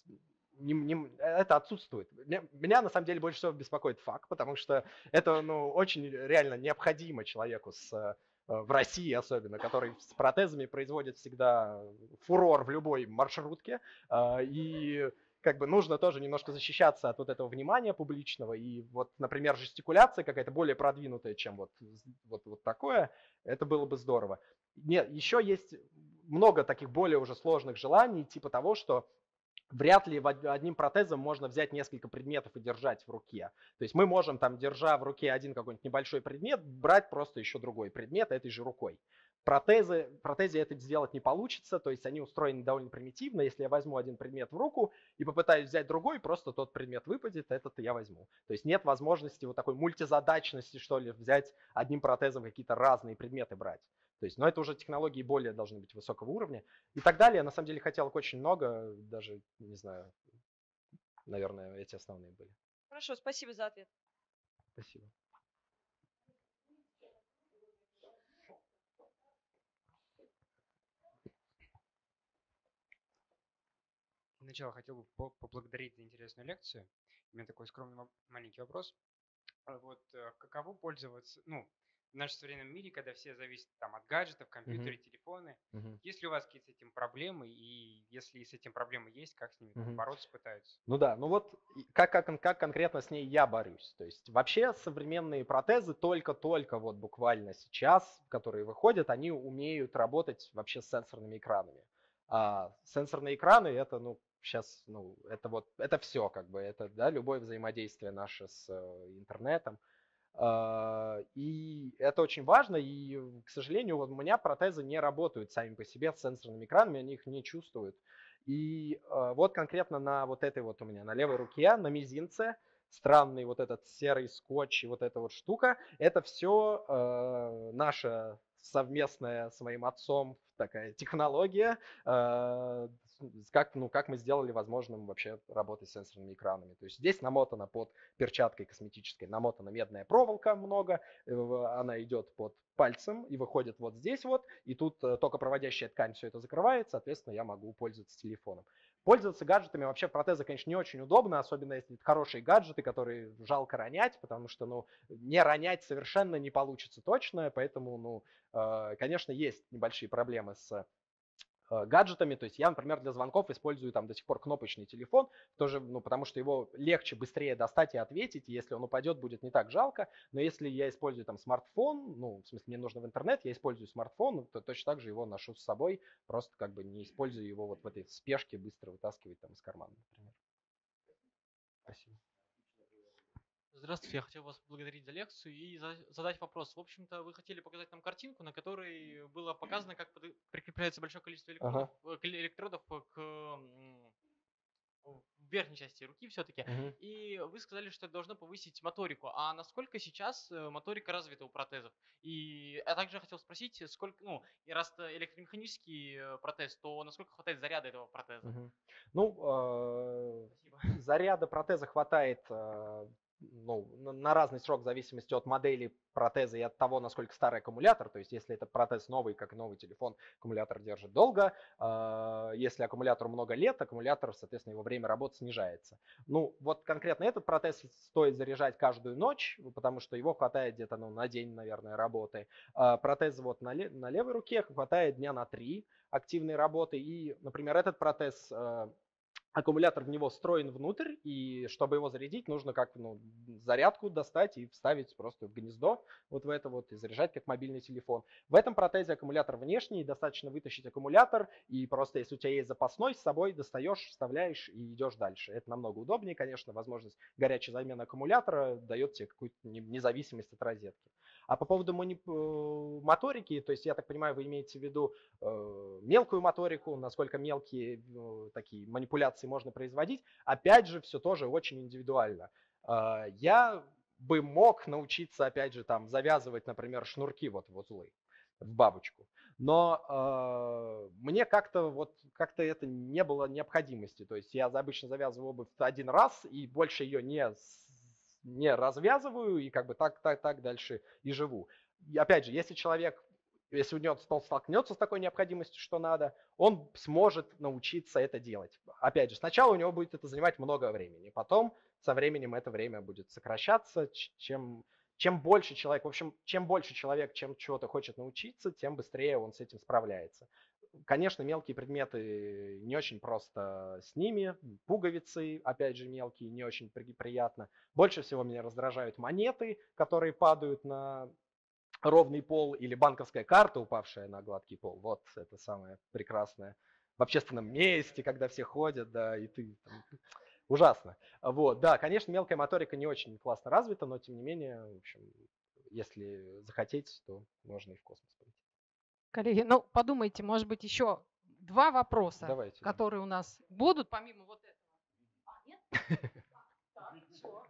это отсутствует. Меня на самом деле больше всего беспокоит факт, потому что это, ну, очень реально необходимо человеку в России особенно, который с протезами производит всегда фурор в любой маршрутке, и как бы нужно тоже немножко защищаться от вот этого внимания публичного, и вот, например, жестикуляция какая-то более продвинутая, чем вот такое, это было бы здорово. Нет, еще есть много таких более уже сложных желаний, типа того, что вряд ли одним протезом можно взять несколько предметов и держать в руке. То есть мы можем, там, держа в руке один какой-нибудь небольшой предмет, брать просто еще другой предмет этой же рукой. В протезе это сделать не получится, то есть они устроены довольно примитивно. Если я возьму один предмет в руку и попытаюсь взять другой, просто тот предмет выпадет, этот я возьму. То есть нет возможности вот такой мультизадачности, что ли, взять одним протезом какие-то разные предметы брать. То есть, но это уже технологии более должны быть высокого уровня и так далее. На самом деле хотелок очень много, даже, не знаю, наверное, эти основные были. Хорошо, спасибо за ответ. Спасибо. Для начала хотел бы поблагодарить за интересную лекцию. У меня такой скромный маленький вопрос. Вот каково пользоваться, ну, в нашем современном мире, когда все зависят там от гаджетов, компьютеры, телефоны, есть ли у вас какие-то с этим проблемы, и если с этим проблемы есть, как с ними там бороться пытаются? Ну да, ну вот как конкретно с ней я борюсь. То есть вообще современные протезы только-только вот буквально сейчас, которые выходят, они умеют работать вообще с сенсорными экранами. А сенсорные экраны это, ну, сейчас, ну, это все, как бы, это, да, любое взаимодействие наше с интернетом. И это очень важно, и, к сожалению, вот у меня протезы не работают сами по себе с сенсорными экранами, они их не чувствуют. И вот конкретно на вот этой вот у меня, на левой руке, на мизинце, странный вот этот серый скотч и вот эта вот штука, это все наша совместная с моим отцом такая технология, как мы сделали возможным вообще работать с сенсорными экранами. То есть здесь намотана под перчаткой косметической, намотана медная проволока много, она идет под пальцем и выходит вот здесь вот, и тут токопроводящая ткань все это закрывает, соответственно, я могу пользоваться телефоном. Пользоваться гаджетами вообще протезы, конечно, не очень удобно, особенно если это хорошие гаджеты, которые жалко ронять, потому что, ну, не ронять совершенно не получится точно, поэтому, ну, конечно, есть небольшие проблемы с гаджетами. То есть я, например, для звонков использую там до сих пор кнопочный телефон, тоже, ну, потому что его легче, быстрее достать и ответить, и если он упадет, будет не так жалко. Но если я использую там смартфон, ну, в смысле, мне нужно в интернет, я использую смартфон, то точно так же его ношу с собой, просто как бы не использую его вот в этой спешке быстро вытаскивать там из кармана, например. Спасибо. Здравствуйте, я хотел вас поблагодарить за лекцию и задать вопрос. В общем-то, вы хотели показать нам картинку, на которой было показано, как прикрепляется большое количество Ага. электродов к в верхней части руки все-таки. Мгм. И вы сказали, что это должно повысить моторику. А насколько сейчас моторика развита у протезов? И я также хотел спросить, сколько, ну, и раз это электромеханический протез, то насколько хватает заряда этого протеза? Мгм. Ну, Спасибо. заряда протеза хватает ну, на разный срок в зависимости от модели протеза и от того, насколько старый аккумулятор. То есть, если это протез новый, как и новый телефон, аккумулятор держит долго. Если аккумулятору много лет, аккумулятор, соответственно, его время работы снижается. Ну, вот конкретно этот протез стоит заряжать каждую ночь, потому что его хватает где-то на день, наверное, работы. Протез вот на левой руке хватает дня на 3 активной работы. И, например, этот протез, аккумулятор в него встроен внутрь, и чтобы его зарядить, нужно как зарядку достать и вставить просто в гнездо вот в это вот и заряжать как мобильный телефон. В этом протезе аккумулятор внешний, достаточно вытащить аккумулятор, и просто если у тебя есть запасной, с собой достаешь, вставляешь и идешь дальше. Это намного удобнее, конечно, возможность горячей замены аккумулятора дает тебе какую-то независимость от розетки. А по поводу моторики, то есть я так понимаю, вы имеете в виду мелкую моторику, насколько мелкие такие манипуляции можно производить, опять же, все тоже очень индивидуально. Я бы мог научиться, опять же, там завязывать, например, шнурки вот в узлы, в бабочку. Но мне как-то это не было необходимости. То есть я обычно завязываю обувь один раз и больше ее не развязываю и как бы так дальше и живу. И опять же, если у него столкнется с такой необходимостью, что надо, он сможет научиться это делать. Опять же, сначала у него будет это занимать много времени, потом со временем это время будет сокращаться, чем больше человек, в общем, чем больше человек чем чего-то хочет научиться, тем быстрее он с этим справляется. Конечно, мелкие предметы не очень просто с ними, пуговицы, опять же, мелкие, не очень приятно. Больше всего меня раздражают монеты, которые падают на ровный пол, или банковская карта, упавшая на гладкий пол. Вот это самое прекрасное. В общественном месте, когда все ходят, да, и ты там, ужасно. Вот, да, конечно, мелкая моторика не очень классно развита, но тем не менее, в общем, если захотеть, то можно и в космос полететь. Коллеги, ну подумайте, может быть, еще 2 вопроса, Давайте. которые у нас будут, помимо вот этого. Нет? Так, всё.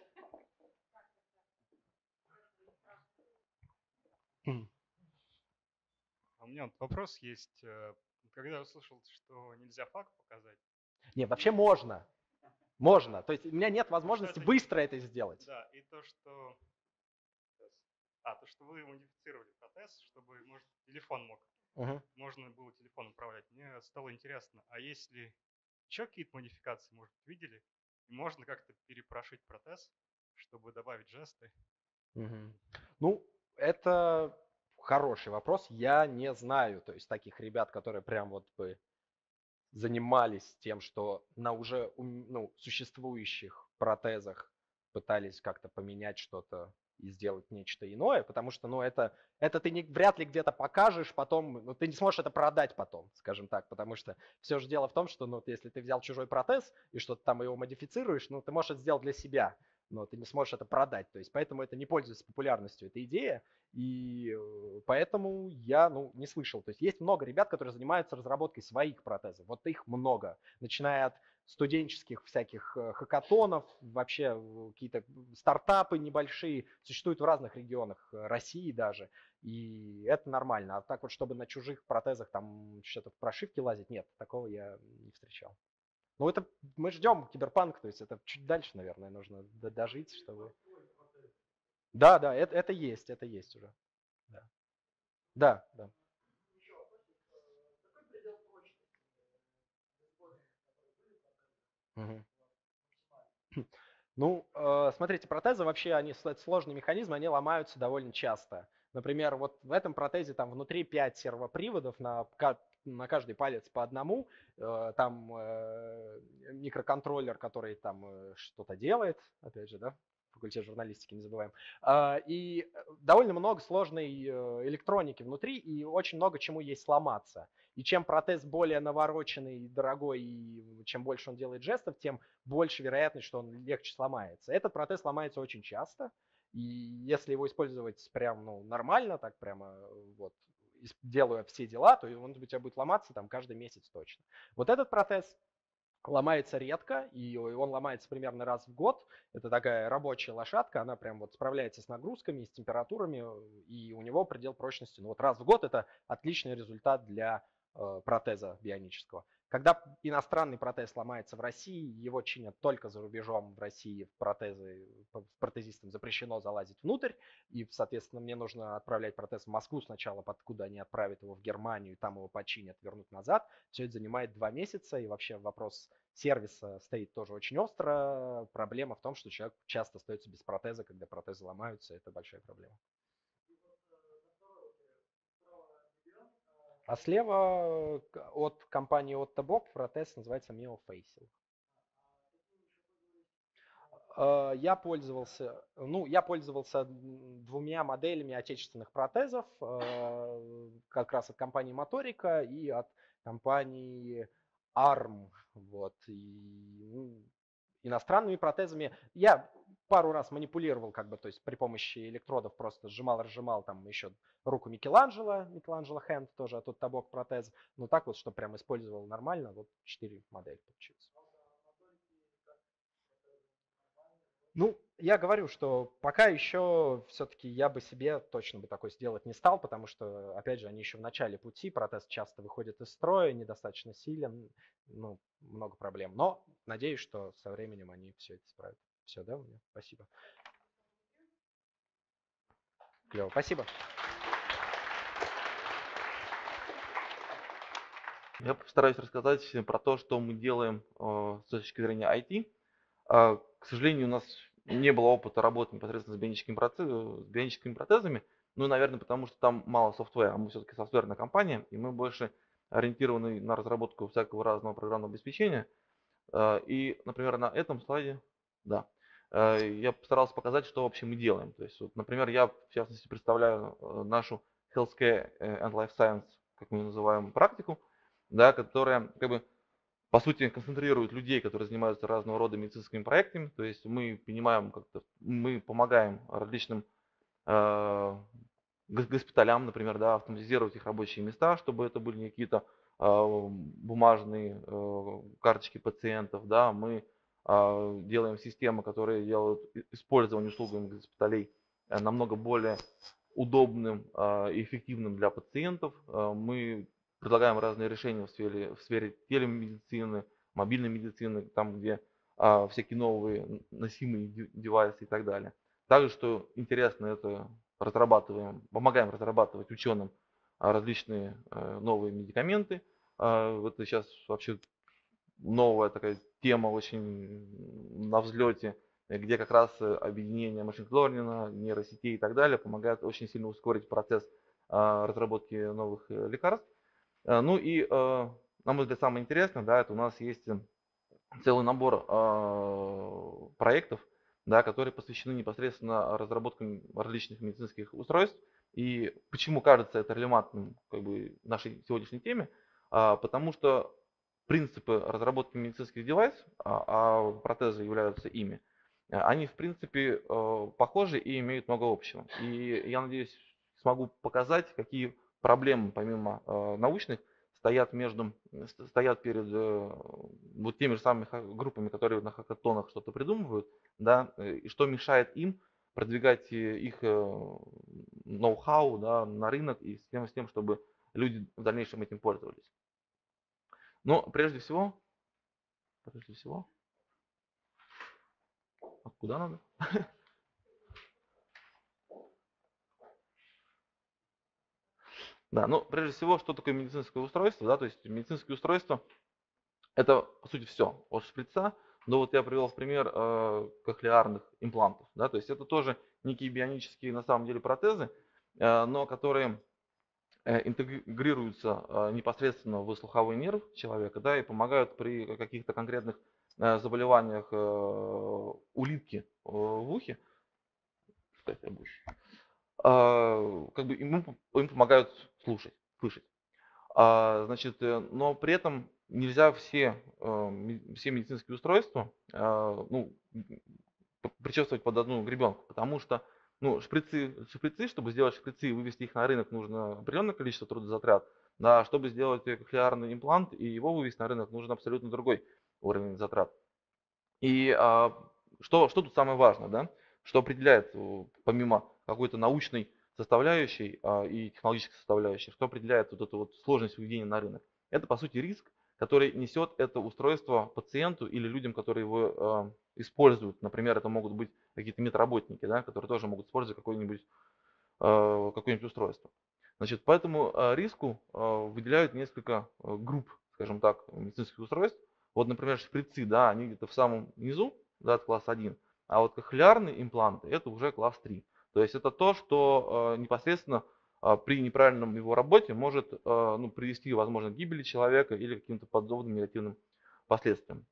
У меня вот вопрос есть. Когда я услышал, что нельзя факт показать. Не, вообще можно. Можно. То есть у меня нет возможности быстро это сделать. Да, и то, что вы модифицировали протез, чтобы, может, телефон можно было телефон управлять. Мне стало интересно, а если еще какие-то модификации, может, видели, и можно как-то перепрошить протез, чтобы добавить жесты? Ну, это хороший вопрос. Я не знаю, то есть таких ребят, которые прям вот бы занимались тем, что на уже существующих протезах пытались как-то поменять что-то и сделать нечто иное, потому что, это ты вряд ли где-то покажешь потом, ты не сможешь это продать потом, скажем так, потому что все же дело в том, что, если ты взял чужой протез и что-то там его модифицируешь, ты можешь это сделать для себя, но ты не сможешь это продать, то есть поэтому это не пользуется популярностью, эта идея, и поэтому я, не слышал. То есть есть много ребят, которые занимаются разработкой своих протезов, вот их много, начиная от студенческих всяких хакатонов, вообще какие-то стартапы небольшие существуют в разных регионах России даже, и это нормально. А так вот, чтобы на чужих протезах там что-то в прошивке лазить, нет, такого я не встречал. Ну, это мы ждем киберпанк, то есть это чуть дальше, наверное, нужно дожить, чтобы... Да, это есть уже. Да. Ну, смотрите, протезы вообще, они сложные механизмы, они ломаются довольно часто. Например, вот в этом протезе там внутри 5 сервоприводов, на каждый палец по одному. Там микроконтроллер, который там что-то делает, опять же, да, факультет журналистики, не забываем. И довольно много сложной электроники внутри, и очень много чему есть сломаться. И чем протез более навороченный и дорогой, и чем больше он делает жестов, тем больше вероятность, что он легче сломается. Этот протез ломается очень часто, и если его использовать прям нормально, так прямо вот, делая все дела, то он у тебя будет ломаться там каждый месяц точно. Вот этот протез ломается редко, и он ломается примерно раз в год. Это такая рабочая лошадка, она прям вот справляется с нагрузками, с температурами, и у него предел прочности. Вот раз в год это отличный результат для протеза бионического. Когда иностранный протез ломается в России, его чинят только за рубежом. В России в протезистам запрещено залазить внутрь, и, соответственно, мне нужно отправлять протез в Москву сначала, откуда они отправят его в Германию, там его починят, вернут назад. Все это занимает 2 месяца, и вообще вопрос сервиса стоит тоже очень остро. Проблема в том, что человек часто остается без протеза, когда протезы ломаются, это большая проблема. А слева от компании Otto Bock протез называется MioFacial. Я пользовался 2 моделями отечественных протезов, как раз от компании Моторика и от компании ARM. Вот. И иностранными протезами я пару раз манипулировал, то есть при помощи электродов просто сжимал, там еще руку Микеланджело Hand тоже от Otto Bock протез. Но так вот, что прям использовал нормально, вот 4 модели получилось. Я говорю, что пока еще все-таки я бы себе точно такой сделать не стал, потому что, опять же, они еще в начале пути, протез часто выходит из строя, недостаточно силен, много проблем. Но надеюсь, что со временем они все это исправят. Все, да, у меня? Спасибо. Клево, спасибо. Я постараюсь рассказать про то, что мы делаем с точки зрения IT. К сожалению, у нас не было опыта работы непосредственно с бионическими протезами, наверное, потому что там мало софтвера. Мы все-таки софтверная компания, и мы больше ориентированы на разработку всякого разного программного обеспечения. И, например, на этом слайде, я постарался показать, что вообще мы делаем. То есть, например, я в частности представляю нашу Healthcare and Life Science, как мы ее называем, практику, которая по сути, концентрирует людей, которые занимаются разного рода медицинскими проектами. То есть мы мы помогаем различным госпиталям, например, автоматизировать их рабочие места, чтобы это были не какие-то бумажные карточки пациентов. Мы делаем системы, которые делают использование услугами госпиталей намного более удобным и эффективным для пациентов. Мы предлагаем разные решения в сфере телемедицины, мобильной медицины, там, где всякие новые носимые девайсы и так далее. Также, что интересно, это помогаем разрабатывать ученым различные новые медикаменты. Это сейчас вообще новая такая тема очень на взлете, где как раз объединение машин-лернинга, нейросетей и так далее помогает очень сильно ускорить процесс разработки новых лекарств. На мой взгляд, самое интересное, это у нас есть целый набор проектов, которые посвящены непосредственно разработкам различных медицинских устройств. И почему кажется это релевантным нашей сегодняшней теме? Потому что принципы разработки медицинских девайсов, а протезы являются ими, они в принципе похожи и имеют много общего. И я надеюсь, смогу показать, какие проблемы, помимо научных, стоят перед теми же самыми группами, которые на хакатонах что-то придумывают, и что мешает им продвигать их ноу-хау на рынок и с тем, чтобы люди в дальнейшем этим пользовались. Но прежде всего, куда надо? Прежде всего, что такое медицинское устройство? То есть медицинское устройство это по сути все от шприца. Но я привел в пример кохлеарных имплантов. То есть это тоже некие бионические на самом деле протезы, но которые интегрируются непосредственно в слуховой нерв человека, и помогают при каких-то конкретных заболеваниях улитки в ухе, кстати, об ухе, как бы им помогают слышать. Значит, но при этом нельзя все медицинские устройства ну, причесывать под одну гребенку, потому что ну, шприцы, чтобы сделать шприцы и вывести их на рынок, нужно определенное количество трудозатрат. Да, чтобы сделать кохлеарный имплант и его вывести на рынок, нужен абсолютно другой уровень затрат. И что тут самое важное, да? Что определяет, помимо какой-то научной составляющей и технологической составляющей, что определяет вот эту вот сложность выведения на рынок? Это, по сути, риск, который несет это устройство пациенту или людям, которые его используют. Например, это могут быть какие-то медработники, да, которые тоже могут использовать какое-нибудь устройство. Значит, по этому риску выделяют несколько групп, скажем так, медицинских устройств. Вот, например, шприцы, да, они где-то в самом низу, да, это класс 1, а вот кохлеарные импланты это уже класс 3. То есть это то, что непосредственно при неправильном его работе может ну, привести, возможно, к гибели человека или к каким-то подобным негативным последствиям.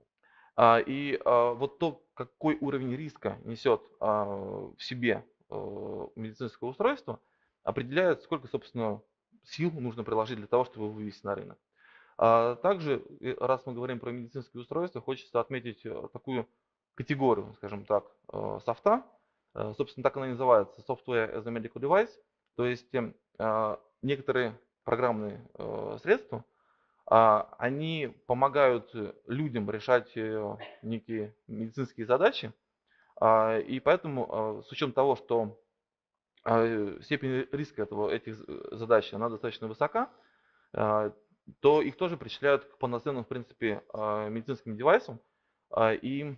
И вот то, какой уровень риска несет в себе медицинское устройство, определяет, сколько, собственно, сил нужно приложить для того, чтобы вывести на рынок. Также, раз мы говорим про медицинские устройства, хочется отметить такую категорию, скажем так, софта. Собственно, так она и называется, Software as a Medical Device. То есть некоторые программные средства, они помогают людям решать некие медицинские задачи. И поэтому, с учетом того, что степень риска этих задач она достаточно высока, то их тоже причисляют к полноценным, в принципе, медицинским девайсам. И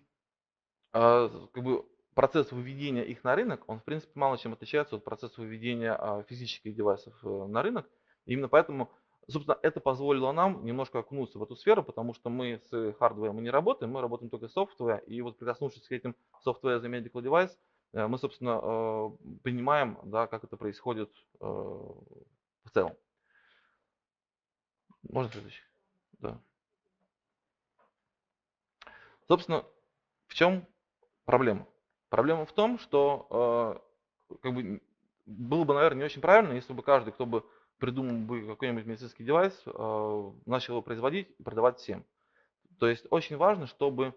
как бы процесс выведения их на рынок, он, в принципе, мало чем отличается от процесса выведения физических девайсов на рынок. И именно поэтому, собственно, это позволило нам немножко окунуться в эту сферу, потому что мы с хардвером не работаем, мы работаем только с софтвером. И вот прикоснувшись к этим software as a medical device, мы, собственно, понимаем, да, как это происходит в целом. Можно следующий? Да. Собственно, в чем проблема? Проблема в том, что как бы, было бы, наверное, не очень правильно, если бы каждый, кто бы придумал бы какой-нибудь медицинский девайс, начал его производить и продавать всем. То есть очень важно, чтобы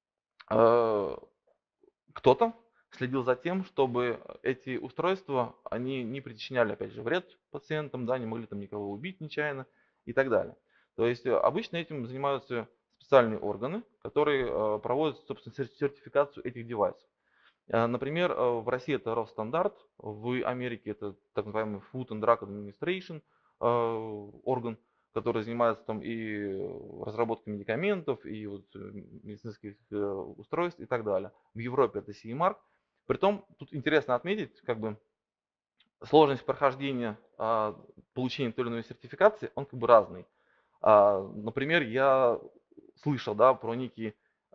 кто-то следил за тем, чтобы эти устройства, они не причиняли, опять же, вред пациентам, да, не могли там никого убить нечаянно и так далее. То есть обычно этим занимаются специальные органы, которые проводят, собственно, сертификацию этих девайсов. Например, в России это Росстандарт, в Америке это так называемый Food and Drug Administration орган, который занимается там и разработкой медикаментов, и вот медицинских устройств и так далее. В Европе это CE Mark. Притом тут интересно отметить, как бы сложность прохождения получения той или иной сертификации, он как бы разный. Например, я слышал, да, про некие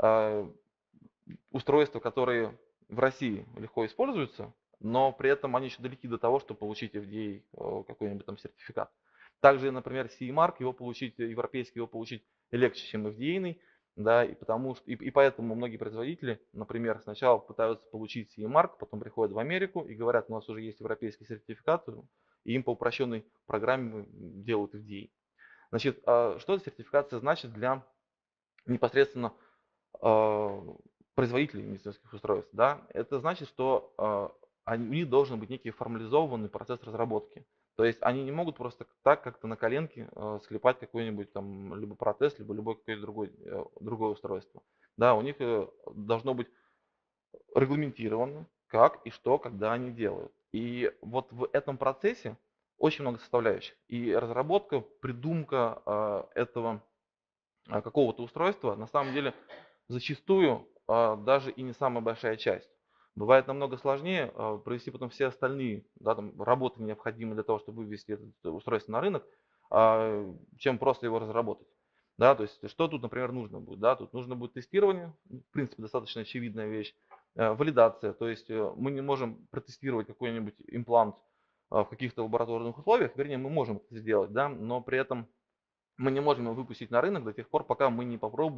устройства, которые в России легко используются, но при этом они еще далеки до того, чтобы получить FDA какой-нибудь там сертификат. Также, например, CE Mark, его получить, европейский его получить легче, чем FDA, да, и поэтому многие производители, например, сначала пытаются получить CE Mark, потом приходят в Америку и говорят, у нас уже есть европейский сертификат, и им по упрощенной программе делают FDA. Значит, что эта сертификация значит для непосредственно производителей медицинских устройств? Да? Это значит, что у них должен быть некий формализованный процесс разработки. То есть они не могут просто так как-то на коленке склепать какой-нибудь там либо протез, либо любое какое-то другое устройство. Да, у них должно быть регламентировано, как и что, когда они делают. И вот в этом процессе очень много составляющих. И разработка, придумка этого какого-то устройства на самом деле зачастую даже и не самая большая часть. Бывает намного сложнее провести потом все остальные, да, там, работы, необходимые для того, чтобы вывести это устройство на рынок, чем просто его разработать. Да, то есть что тут, например, нужно будет? Да, тут нужно будет тестирование, в принципе, достаточно очевидная вещь, валидация, то есть мы не можем протестировать какой-нибудь имплант в каких-то лабораторных условиях, вернее, мы можем это сделать, да, но при этом мы не можем его выпустить на рынок до тех пор, пока мы не попробуем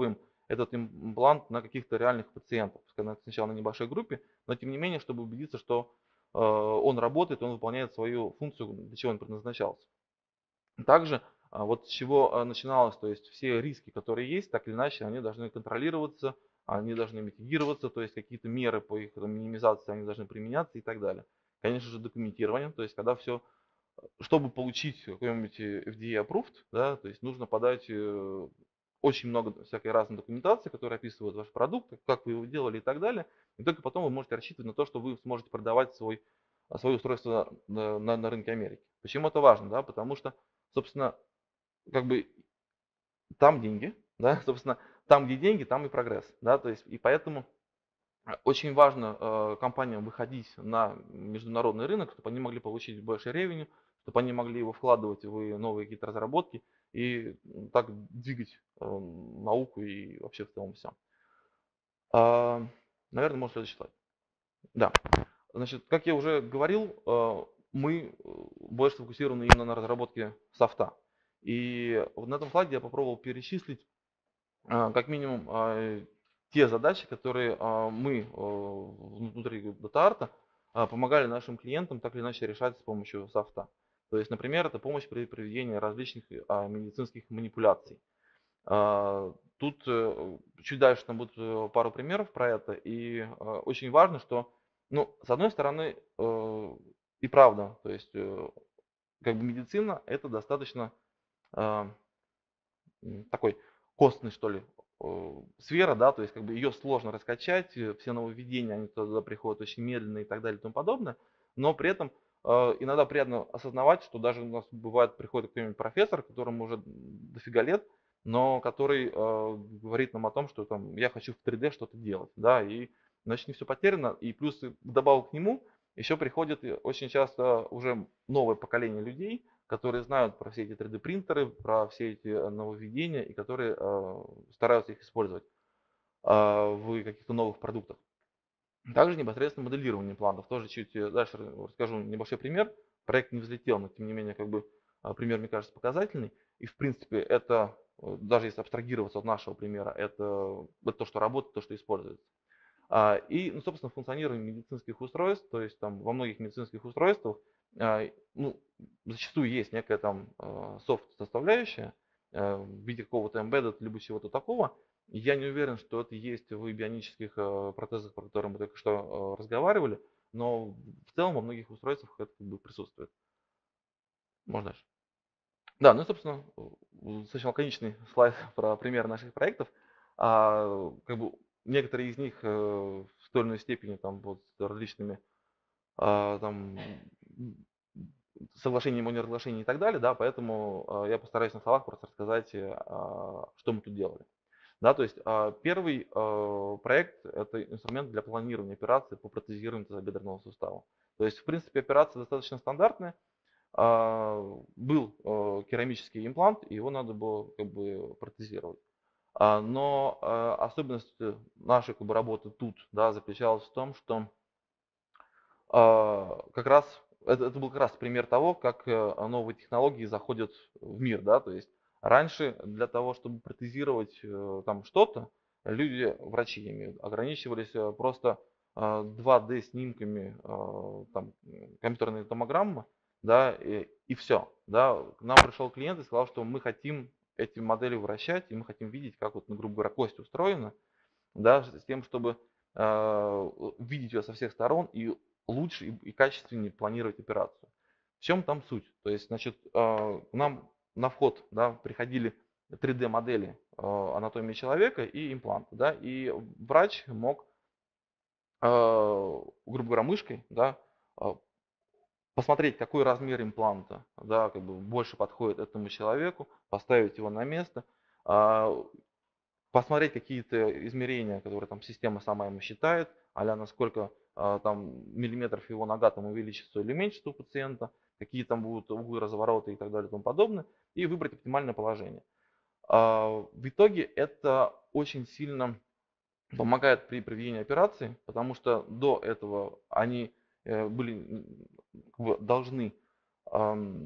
этот имплант на каких-то реальных пациентов, сначала на небольшой группе, но тем не менее, чтобы убедиться, что он работает, он выполняет свою функцию, для чего он предназначался. Также вот с чего начиналось, то есть все риски, которые есть, так или иначе, они должны контролироваться, они должны митигироваться, то есть какие-то меры по их минимизации, они должны применяться и так далее. Конечно же, документирование, то есть когда все, чтобы получить какой-нибудь FDA approved, да, то есть нужно подать очень много всякой разной документации, которая описывает ваш продукт, как вы его делали и так далее. И только потом вы можете рассчитывать на то, что вы сможете продавать свое устройство на рынке Америки. Почему это важно? Да? Потому что, собственно, как бы там деньги, да, собственно, там, где деньги, там и прогресс, да, то есть, и поэтому очень важно компаниям выходить на международный рынок, чтобы они могли получить больше ревеню, чтобы они могли его вкладывать в новые какие-то разработки и так двигать науку и вообще в целом все. Наверное, можно следующий слайд. Да. Значит, как я уже говорил, мы больше сфокусированы именно на разработке софта. И вот на этом слайде я попробовал перечислить как минимум те задачи, которые мы внутри DataArt помогали нашим клиентам так или иначе решать с помощью софта. То есть, например, это помощь при проведении различных медицинских манипуляций. Тут чуть дальше там будет пару примеров про это. И очень важно, что, ну, с одной стороны, и правда, то есть как бы медицина это достаточно такой костный, что ли, сфера, да, то есть как бы ее сложно раскачать, все нововведения, они туда приходят очень медленно и так далее и тому подобное, но при этом иногда приятно осознавать, что даже у нас бывает, приходит какой-нибудь профессор, которому уже дофига лет, но который говорит нам о том, что там я хочу в 3D что-то делать, да, и значит не все потеряно, и плюс вдобавок к нему еще приходит очень часто уже новое поколение людей, которые знают про все эти 3D принтеры, про все эти нововведения и которые стараются их использовать в каких-то новых продуктах. Также непосредственно моделирование имплантов. Тоже чуть дальше расскажу небольшой пример. Проект не взлетел, но тем не менее как бы пример, мне кажется, показательный. И в принципе это, даже если абстрагироваться от нашего примера, это то, что работает, то, что используется. И, ну, собственно, функционирование медицинских устройств, то есть там во многих медицинских устройствах, ну, зачастую есть некая там софт-составляющая в виде какого-то embedded, либо чего-то такого. Я не уверен, что это есть в бионических протезах, про которые мы только что разговаривали, но в целом во многих устройствах это как бы присутствует. Можно дальше. Да, ну и, собственно, сначала конечный слайд про пример наших проектов. Как бы некоторые из них в той или иной степени там вот с различными там соглашениями о неразглашении и так далее, да, поэтому я постараюсь на словах просто рассказать, что мы тут делали. Да, то есть первый проект – это инструмент для планирования операций по протезированию тазобедренного сустава. То есть, в принципе, операция достаточно стандартная. Был керамический имплант, и его надо было как бы протезировать. Но особенность нашей как бы работы тут, да, заключалась в том, что как раз это был как раз пример того, как новые технологии заходят в мир, да, то есть раньше для того, чтобы протезировать там что-то, люди, врачи я имею в виду, ограничивались просто 2D снимками там, компьютерной томограммы, да, и все, да. К нам пришел клиент и сказал, что мы хотим эти модели вращать, и мы хотим видеть, как вот, ну, грубо говоря, кость устроена, да, с тем, чтобы видеть ее со всех сторон и лучше и качественнее планировать операцию. В чем там суть? То есть, значит, к нам на вход, да, приходили 3D модели анатомии человека и импланта, да, и врач мог, грубо говоря, мышкой, да, посмотреть, какой размер импланта, да, как бы больше подходит этому человеку, поставить его на место, посмотреть какие-то измерения, которые там система сама ему считает, а-ля насколько там миллиметров его нога там увеличится или уменьшится у пациента, какие там будут углы разворота и так далее и тому подобное, и выбрать оптимальное положение. В итоге это очень сильно помогает при проведении операции, потому что до этого они были, должны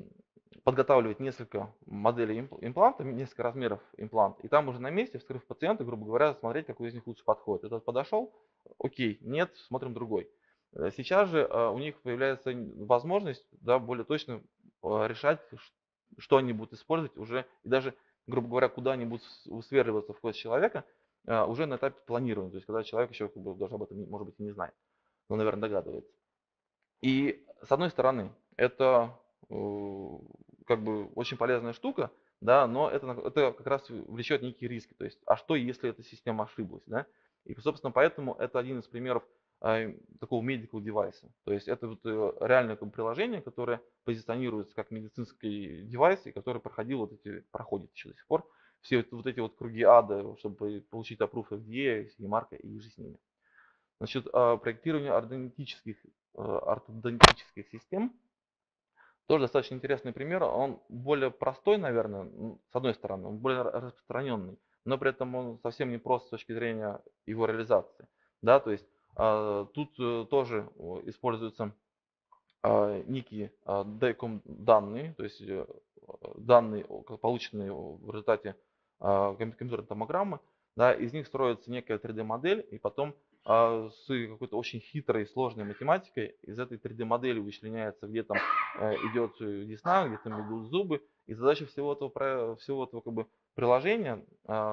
подготавливать несколько моделей импланта, несколько размеров импланта, и там уже на месте, вскрыв пациента, грубо говоря, смотреть, какой из них лучше подходит. Этот подошел, окей, нет, смотрим другой. Сейчас же у них появляется возможность, да, более точно решать, что они будут использовать уже, и даже, грубо говоря, куда они будут усверливаться в кость человека, уже на этапе планирования, то есть когда человек еще даже об этом, может быть, и не знает, но, наверное, догадывается. И с одной стороны, это как бы очень полезная штука, да, но это как раз влечет некие риски. То есть, а что, если эта система ошиблась, да? И, собственно, поэтому это один из примеров такого medical девайса. То есть это вот реальное приложение, которое позиционируется как медицинский девайс, и который проходит еще до сих пор все вот эти вот круги ада, чтобы получить approve FDA, CE-марка и же с ними. Значит, проектирование ортодонтических систем тоже достаточно интересный пример. Он более простой, наверное, с одной стороны, он более распространенный, но при этом он совсем не прост с точки зрения его реализации. Да, то есть тут тоже используются некие DICOM данные, то есть данные, полученные в результате компьютерной томограммы, да, из них строится некая 3D-модель, и потом с какой-то очень хитрой, сложной математикой из этой 3D-модели вычленяется, где там идет десна, где там идут зубы, и задача всего этого как бы приложения,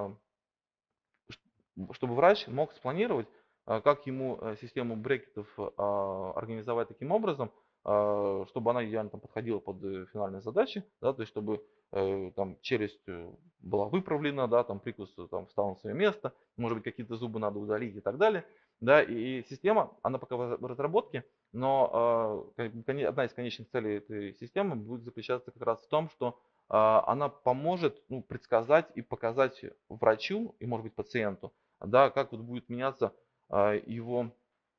чтобы врач мог спланировать, как ему систему брекетов организовать таким образом, чтобы она идеально там подходила под финальные задачи, да, то есть чтобы там челюсть была выправлена, да, там прикус там встал на свое место, может быть какие-то зубы надо удалить и так далее, да, и система, она пока в разработке, но одна из конечных целей этой системы будет заключаться как раз в том, что она поможет предсказать и показать врачу и, может быть, пациенту, да, как вот будет меняться его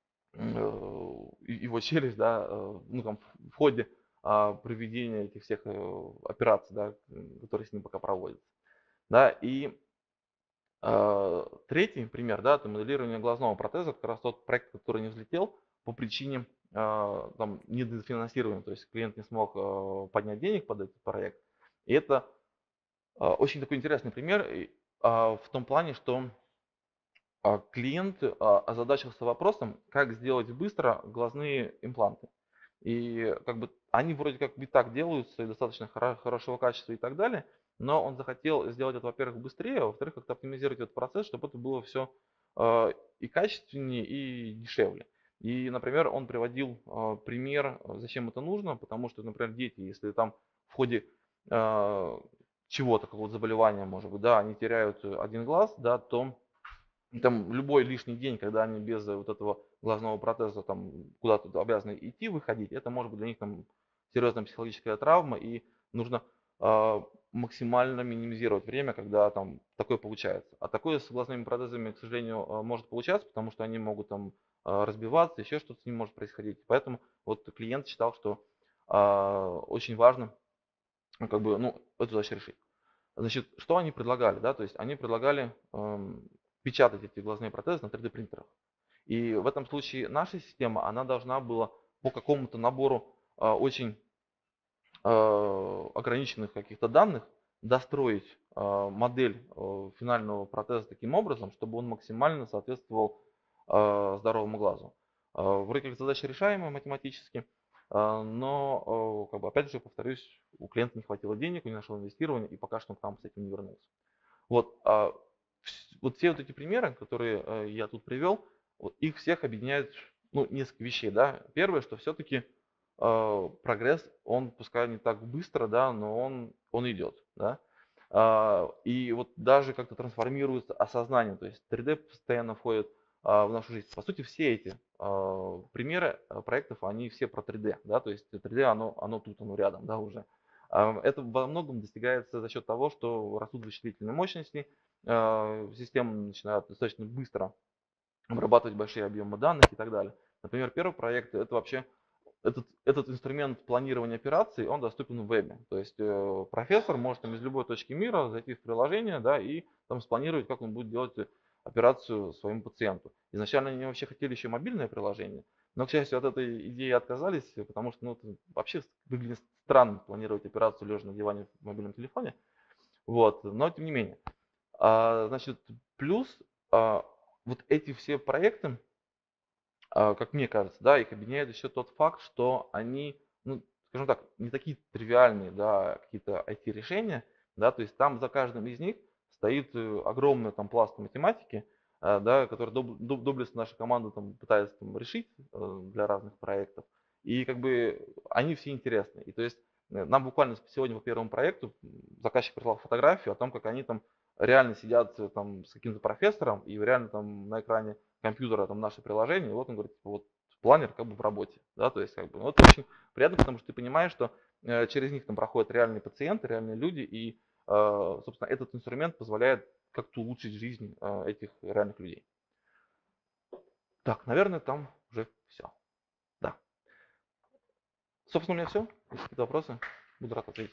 челюсть, да, там, в ходе проведения этих всех операций, да, которые с ним пока проводятся. Да, и третий пример, да, это моделирование глазного протеза, как раз тот проект, который не взлетел по причине там, недофинансирования, то есть клиент не смог поднять денег под этот проект. И это очень такой интересный пример в том плане, что клиент озадачился вопросом, как сделать быстро глазные импланты. И как бы они вроде как и так делаются, и достаточно хорошего качества и так далее, но он захотел сделать это, во-первых, быстрее, а во-вторых, как-то оптимизировать этот процесс, чтобы это было все и качественнее, и дешевле. И, например, он приводил пример, зачем это нужно, потому что, например, дети, если там в ходе чего-то, какого-то заболевания, может быть, да, они теряют один глаз, да, то там любой лишний день, когда они без вот этого глазного протеза там куда-то обязаны идти, выходить, это может быть для них там серьезная психологическая травма, и нужно максимально минимизировать время, когда там такое получается. А такое с глазными протезами, к сожалению, может получаться, потому что они могут там разбиваться, еще что-то с ним может происходить. Поэтому вот клиент считал, что очень важно как бы, эту задачу решить. Значит, что они предлагали, да, то есть они предлагали печатать эти глазные протезы на 3D принтерах. И в этом случае наша система, она должна была по какому-то набору очень ограниченных каких-то данных достроить модель финального протеза таким образом, чтобы он максимально соответствовал здоровому глазу. Вроде как задача решаемая математически, но, как бы, опять же, повторюсь, у клиента не хватило денег, он не нашел инвестирования, и пока что он к нам с этим не вернулся. Вот все вот эти примеры, которые я тут привел, вот их всех объединяет несколько вещей. Да. Первое, что все-таки прогресс, он пускай не так быстро, да, но он идет. Да. И вот даже как-то трансформируется осознание, то есть 3D постоянно входит в нашу жизнь. По сути, все эти примеры проектов, они все про 3D, да, то есть 3D, оно тут, оно рядом, да, уже. Это во многом достигается за счет того, что растут вычислительные мощности, системы начинают достаточно быстро обрабатывать большие объемы данных и так далее. Например, первый проект, это вообще этот инструмент планирования операций, он доступен в вебе. То есть профессор может из любой точки мира зайти в приложение, да, и там спланировать, как он будет делать операцию своему пациенту. Изначально они вообще хотели еще мобильное приложение, Но, к счастью, от этой идеи отказались, потому что это вообще выглядит странно планировать операцию лежа на диване в мобильном телефоне. Вот. Но тем не менее. Значит, плюс вот эти все проекты, как мне кажется, да, их объединяет еще тот факт, что они, скажем так, не такие тривиальные, да, какие-то IT-решения, да, то есть там за каждым из них стоит огромный там пласт математики, да, который доблестно наша команда там пытается решить для разных проектов, и как бы они все интересны. И то есть нам буквально сегодня по первому проекту заказчик прислал фотографию о том, как они там реально сидят там с каким-то профессором, и реально там на экране компьютера там наше приложение, и вот он говорит, вот планер как бы в работе, да, то есть как бы, это очень приятно, потому что ты понимаешь, что через них там проходят реальные пациенты, реальные люди, и, собственно, этот инструмент позволяет как-то улучшить жизнь этих реальных людей. Так, наверное, там уже все. Да. Собственно, у меня все. Если какие-то вопросы, буду рад ответить.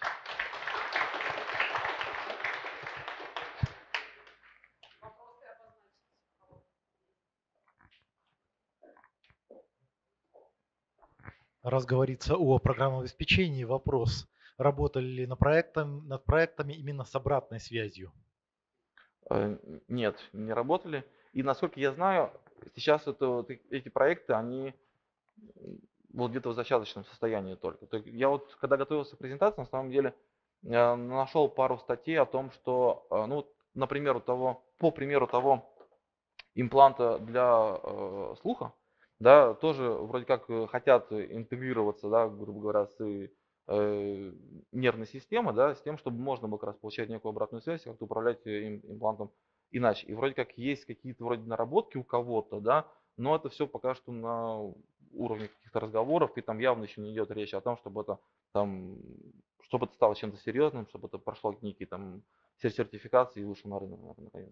Раз говорится о программном обеспечении, вопрос, работали ли над проектами именно с обратной связью? Нет, не работали. И насколько я знаю, сейчас эти проекты, они вот где-то в зачаточном состоянии только. Я вот, когда готовился к презентации, на самом деле нашел пару статей о том, что, например, по примеру того импланта для слуха, да, тоже вроде как хотят интегрироваться, да, грубо говоря, с нервной системой, да, с тем, чтобы можно было как раз получать некую обратную связь, как-то управлять имплантом иначе. И вроде как есть какие-то вроде наработки у кого-то, да, но это все пока что на уровне каких-то разговоров, и там явно еще не идет речь о том, чтобы это там, чтобы это стало чем-то серьезным, чтобы это прошло некие там сертификации и вышло на рынок, наконец.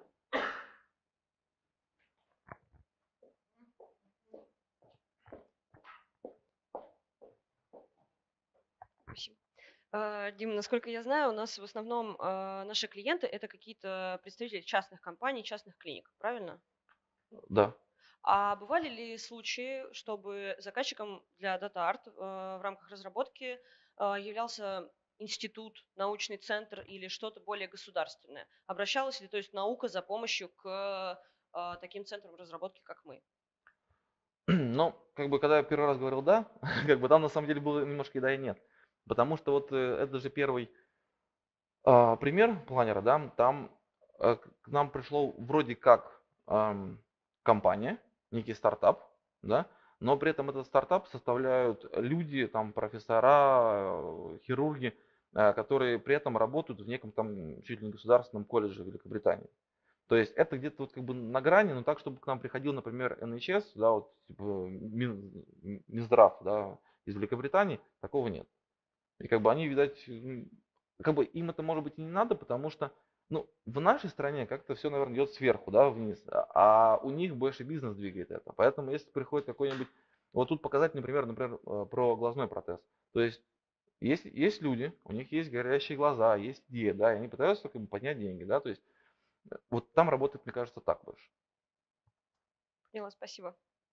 Спасибо. Дим, насколько я знаю, у нас в основном наши клиенты это какие-то представители частных компаний, частных клиник, правильно? Да. А бывали ли случаи, чтобы заказчиком для DataArt в рамках разработки являлся институт, научный центр или что-то более государственное? Обращалась ли, то есть, наука за помощью к таким центрам разработки, как мы? Ну, как бы, когда я первый раз говорил «да», как бы там на самом деле было немножко и да, и нет. Потому что вот это же первый пример планера, да, там к нам пришло вроде как компания, некий стартап, да, но при этом этот стартап составляют люди, там, профессора, хирурги, которые при этом работают в неком там чуть ли не государственном колледже Великобритании. То есть это где-то вот как бы на грани, но так, чтобы к нам приходил, например, NHS, да, вот типа Минздрав, да, из Великобритании, такого нет. И как бы они, видать, как бы им это может быть и не надо, потому что, в нашей стране как-то все, наверное, идет сверху, да, вниз, а у них больше бизнес двигает это. Поэтому если приходит какой-нибудь, вот тут показать, например, про глазной протез. То есть есть люди, у них есть горящие глаза, есть идея, да, и они пытаются как бы поднять деньги, да, то есть вот там работает, мне кажется, так больше. Поняла, спасибо.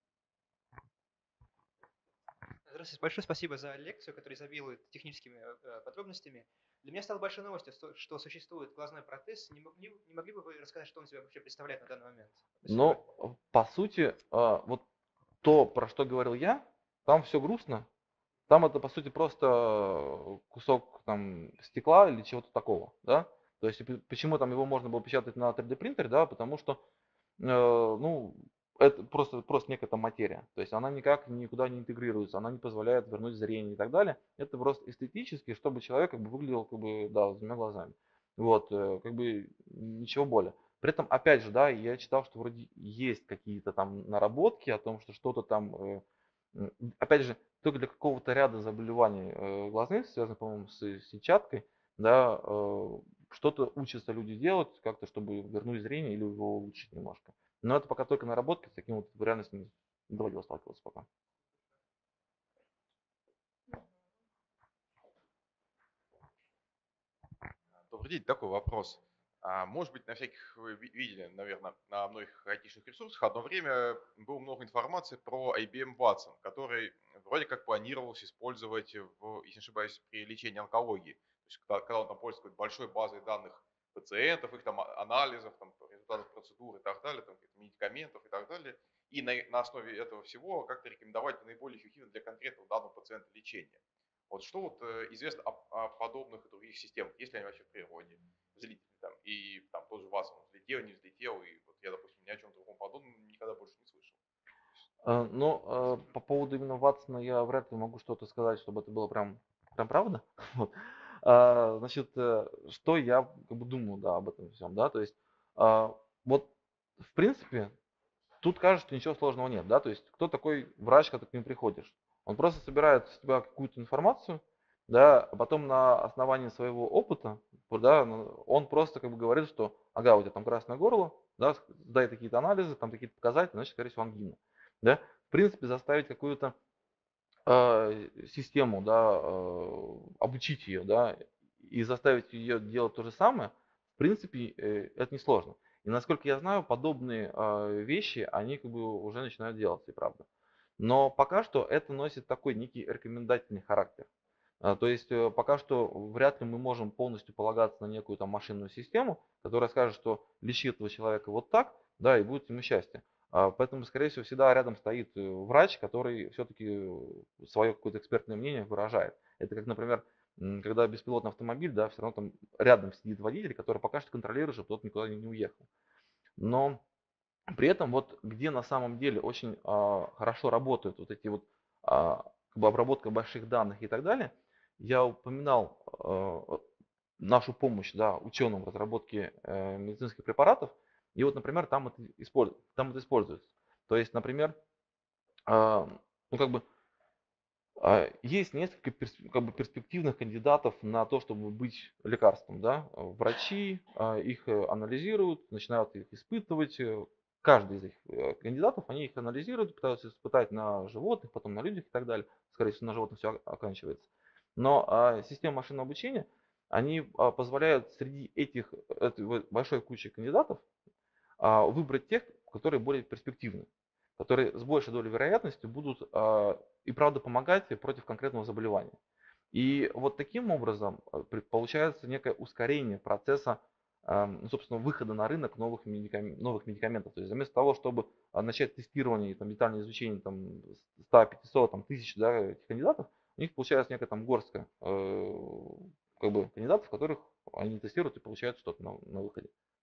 Здравствуйте, большое спасибо за лекцию, которая изобилует техническими подробностями. Для меня стало большой новостью, что существует глазной протез. Не могли бы вы рассказать, что он себя вообще представляет на данный момент? Спасибо. Но, по сути, вот то, про что говорил я, там все грустно. Там это, по сути, просто кусок там стекла или чего-то такого, да. То есть почему там его можно было печатать на 3D принтере, да, потому что, это просто некая там материя. То есть она никак никуда не интегрируется, она не позволяет вернуть зрение и так далее. Это просто эстетически, чтобы человек как бы выглядел как бы, да, с двумя глазами. Вот, как бы ничего более. При этом, опять же, да, я читал, что вроде есть какие-то там наработки о том, что что-то там, опять же, только для какого-то ряда заболеваний глазных, связанных, по-моему, с сетчаткой, да, что-то учатся люди делать как-то, чтобы вернуть зрение или его улучшить немножко. Но это пока только наработки, с таким вот в реальности не доводилось сталкиваться пока. Добрый день, такой вопрос. Может быть, на всяких вы видели, наверное, на многих айтишных ресурсах одно время было много информации про IBM Watson, который вроде как планировался использовать, если не ошибаюсь, при лечении онкологии. То есть, когда он там пользуется большой базой данных пациентов, их там анализов, там, результатов процедур и так далее, там, медикаментов и так далее, и на основе этого всего как-то рекомендовать наиболее эффективно для конкретного данного пациента лечение. Вот что вот известно о подобных и других системах, если они вообще в природе, взлетели там, и там тоже вас он взлетел, не взлетел, и вот я, допустим, ни о чем другом подобном никогда больше не слышал. Но по поводу именно Ватсона я вряд ли могу что-то сказать, чтобы это было прям правда. Вот. Значит, что я как бы думаю, да, об этом всем, да, то есть вот в принципе тут кажется, что ничего сложного нет, да, то есть кто такой врач, когда ты к нему приходишь? Он просто собирает с тебя какую-то информацию, да, а потом на основании своего опыта, да, он просто как бы говорит, что, ага, у тебя там красное горло, да, дай такие-то анализы, там такие-то показатели, значит, скорее всего, ангина, да. В принципе, заставить какую-то систему, да, обучить ее, да, и заставить ее делать то же самое, в принципе, это несложно. И насколько я знаю, подобные вещи, они как бы уже начинают делаться, и правда. Но пока что это носит такой некий рекомендательный характер. То есть пока что вряд ли мы можем полностью полагаться на некую там машинную систему, которая скажет, что лечи этого человека вот так, да, и будет ему счастье. Поэтому, скорее всего, всегда рядом стоит врач, который все-таки свое какое-то экспертное мнение выражает. Это как, например, когда беспилотный автомобиль, да, все равно там рядом сидит водитель, который пока что контролирует, чтобы тот никуда не уехал. Но при этом вот где на самом деле очень хорошо работают вот эти вот как бы обработка больших данных и так далее, я упоминал нашу помощь, да, ученым в разработке медицинских препаратов, и вот, например, там это используется. То есть, например, ну как бы есть несколько как бы перспективных кандидатов на то, чтобы быть лекарством, да. Врачи их анализируют, начинают их испытывать. Каждый из этих кандидатов, они их анализируют, пытаются испытать на животных, потом на людях и так далее. Скорее всего, на животных все оканчивается. Но система машинного обучения, они позволяют среди этой большой кучи кандидатов выбрать тех, которые более перспективны, которые с большей долей вероятности будут и правда помогать против конкретного заболевания. И вот таким образом получается некое ускорение процесса, собственно, выхода на рынок новых медикаментов. То есть вместо того, чтобы начать тестирование и там, детальное изучение там, 100, 500, там, 1000 да, этих кандидатов, у них получается некая там горстка как бы, кандидатов, которых они тестируют и получают что-то на выходе.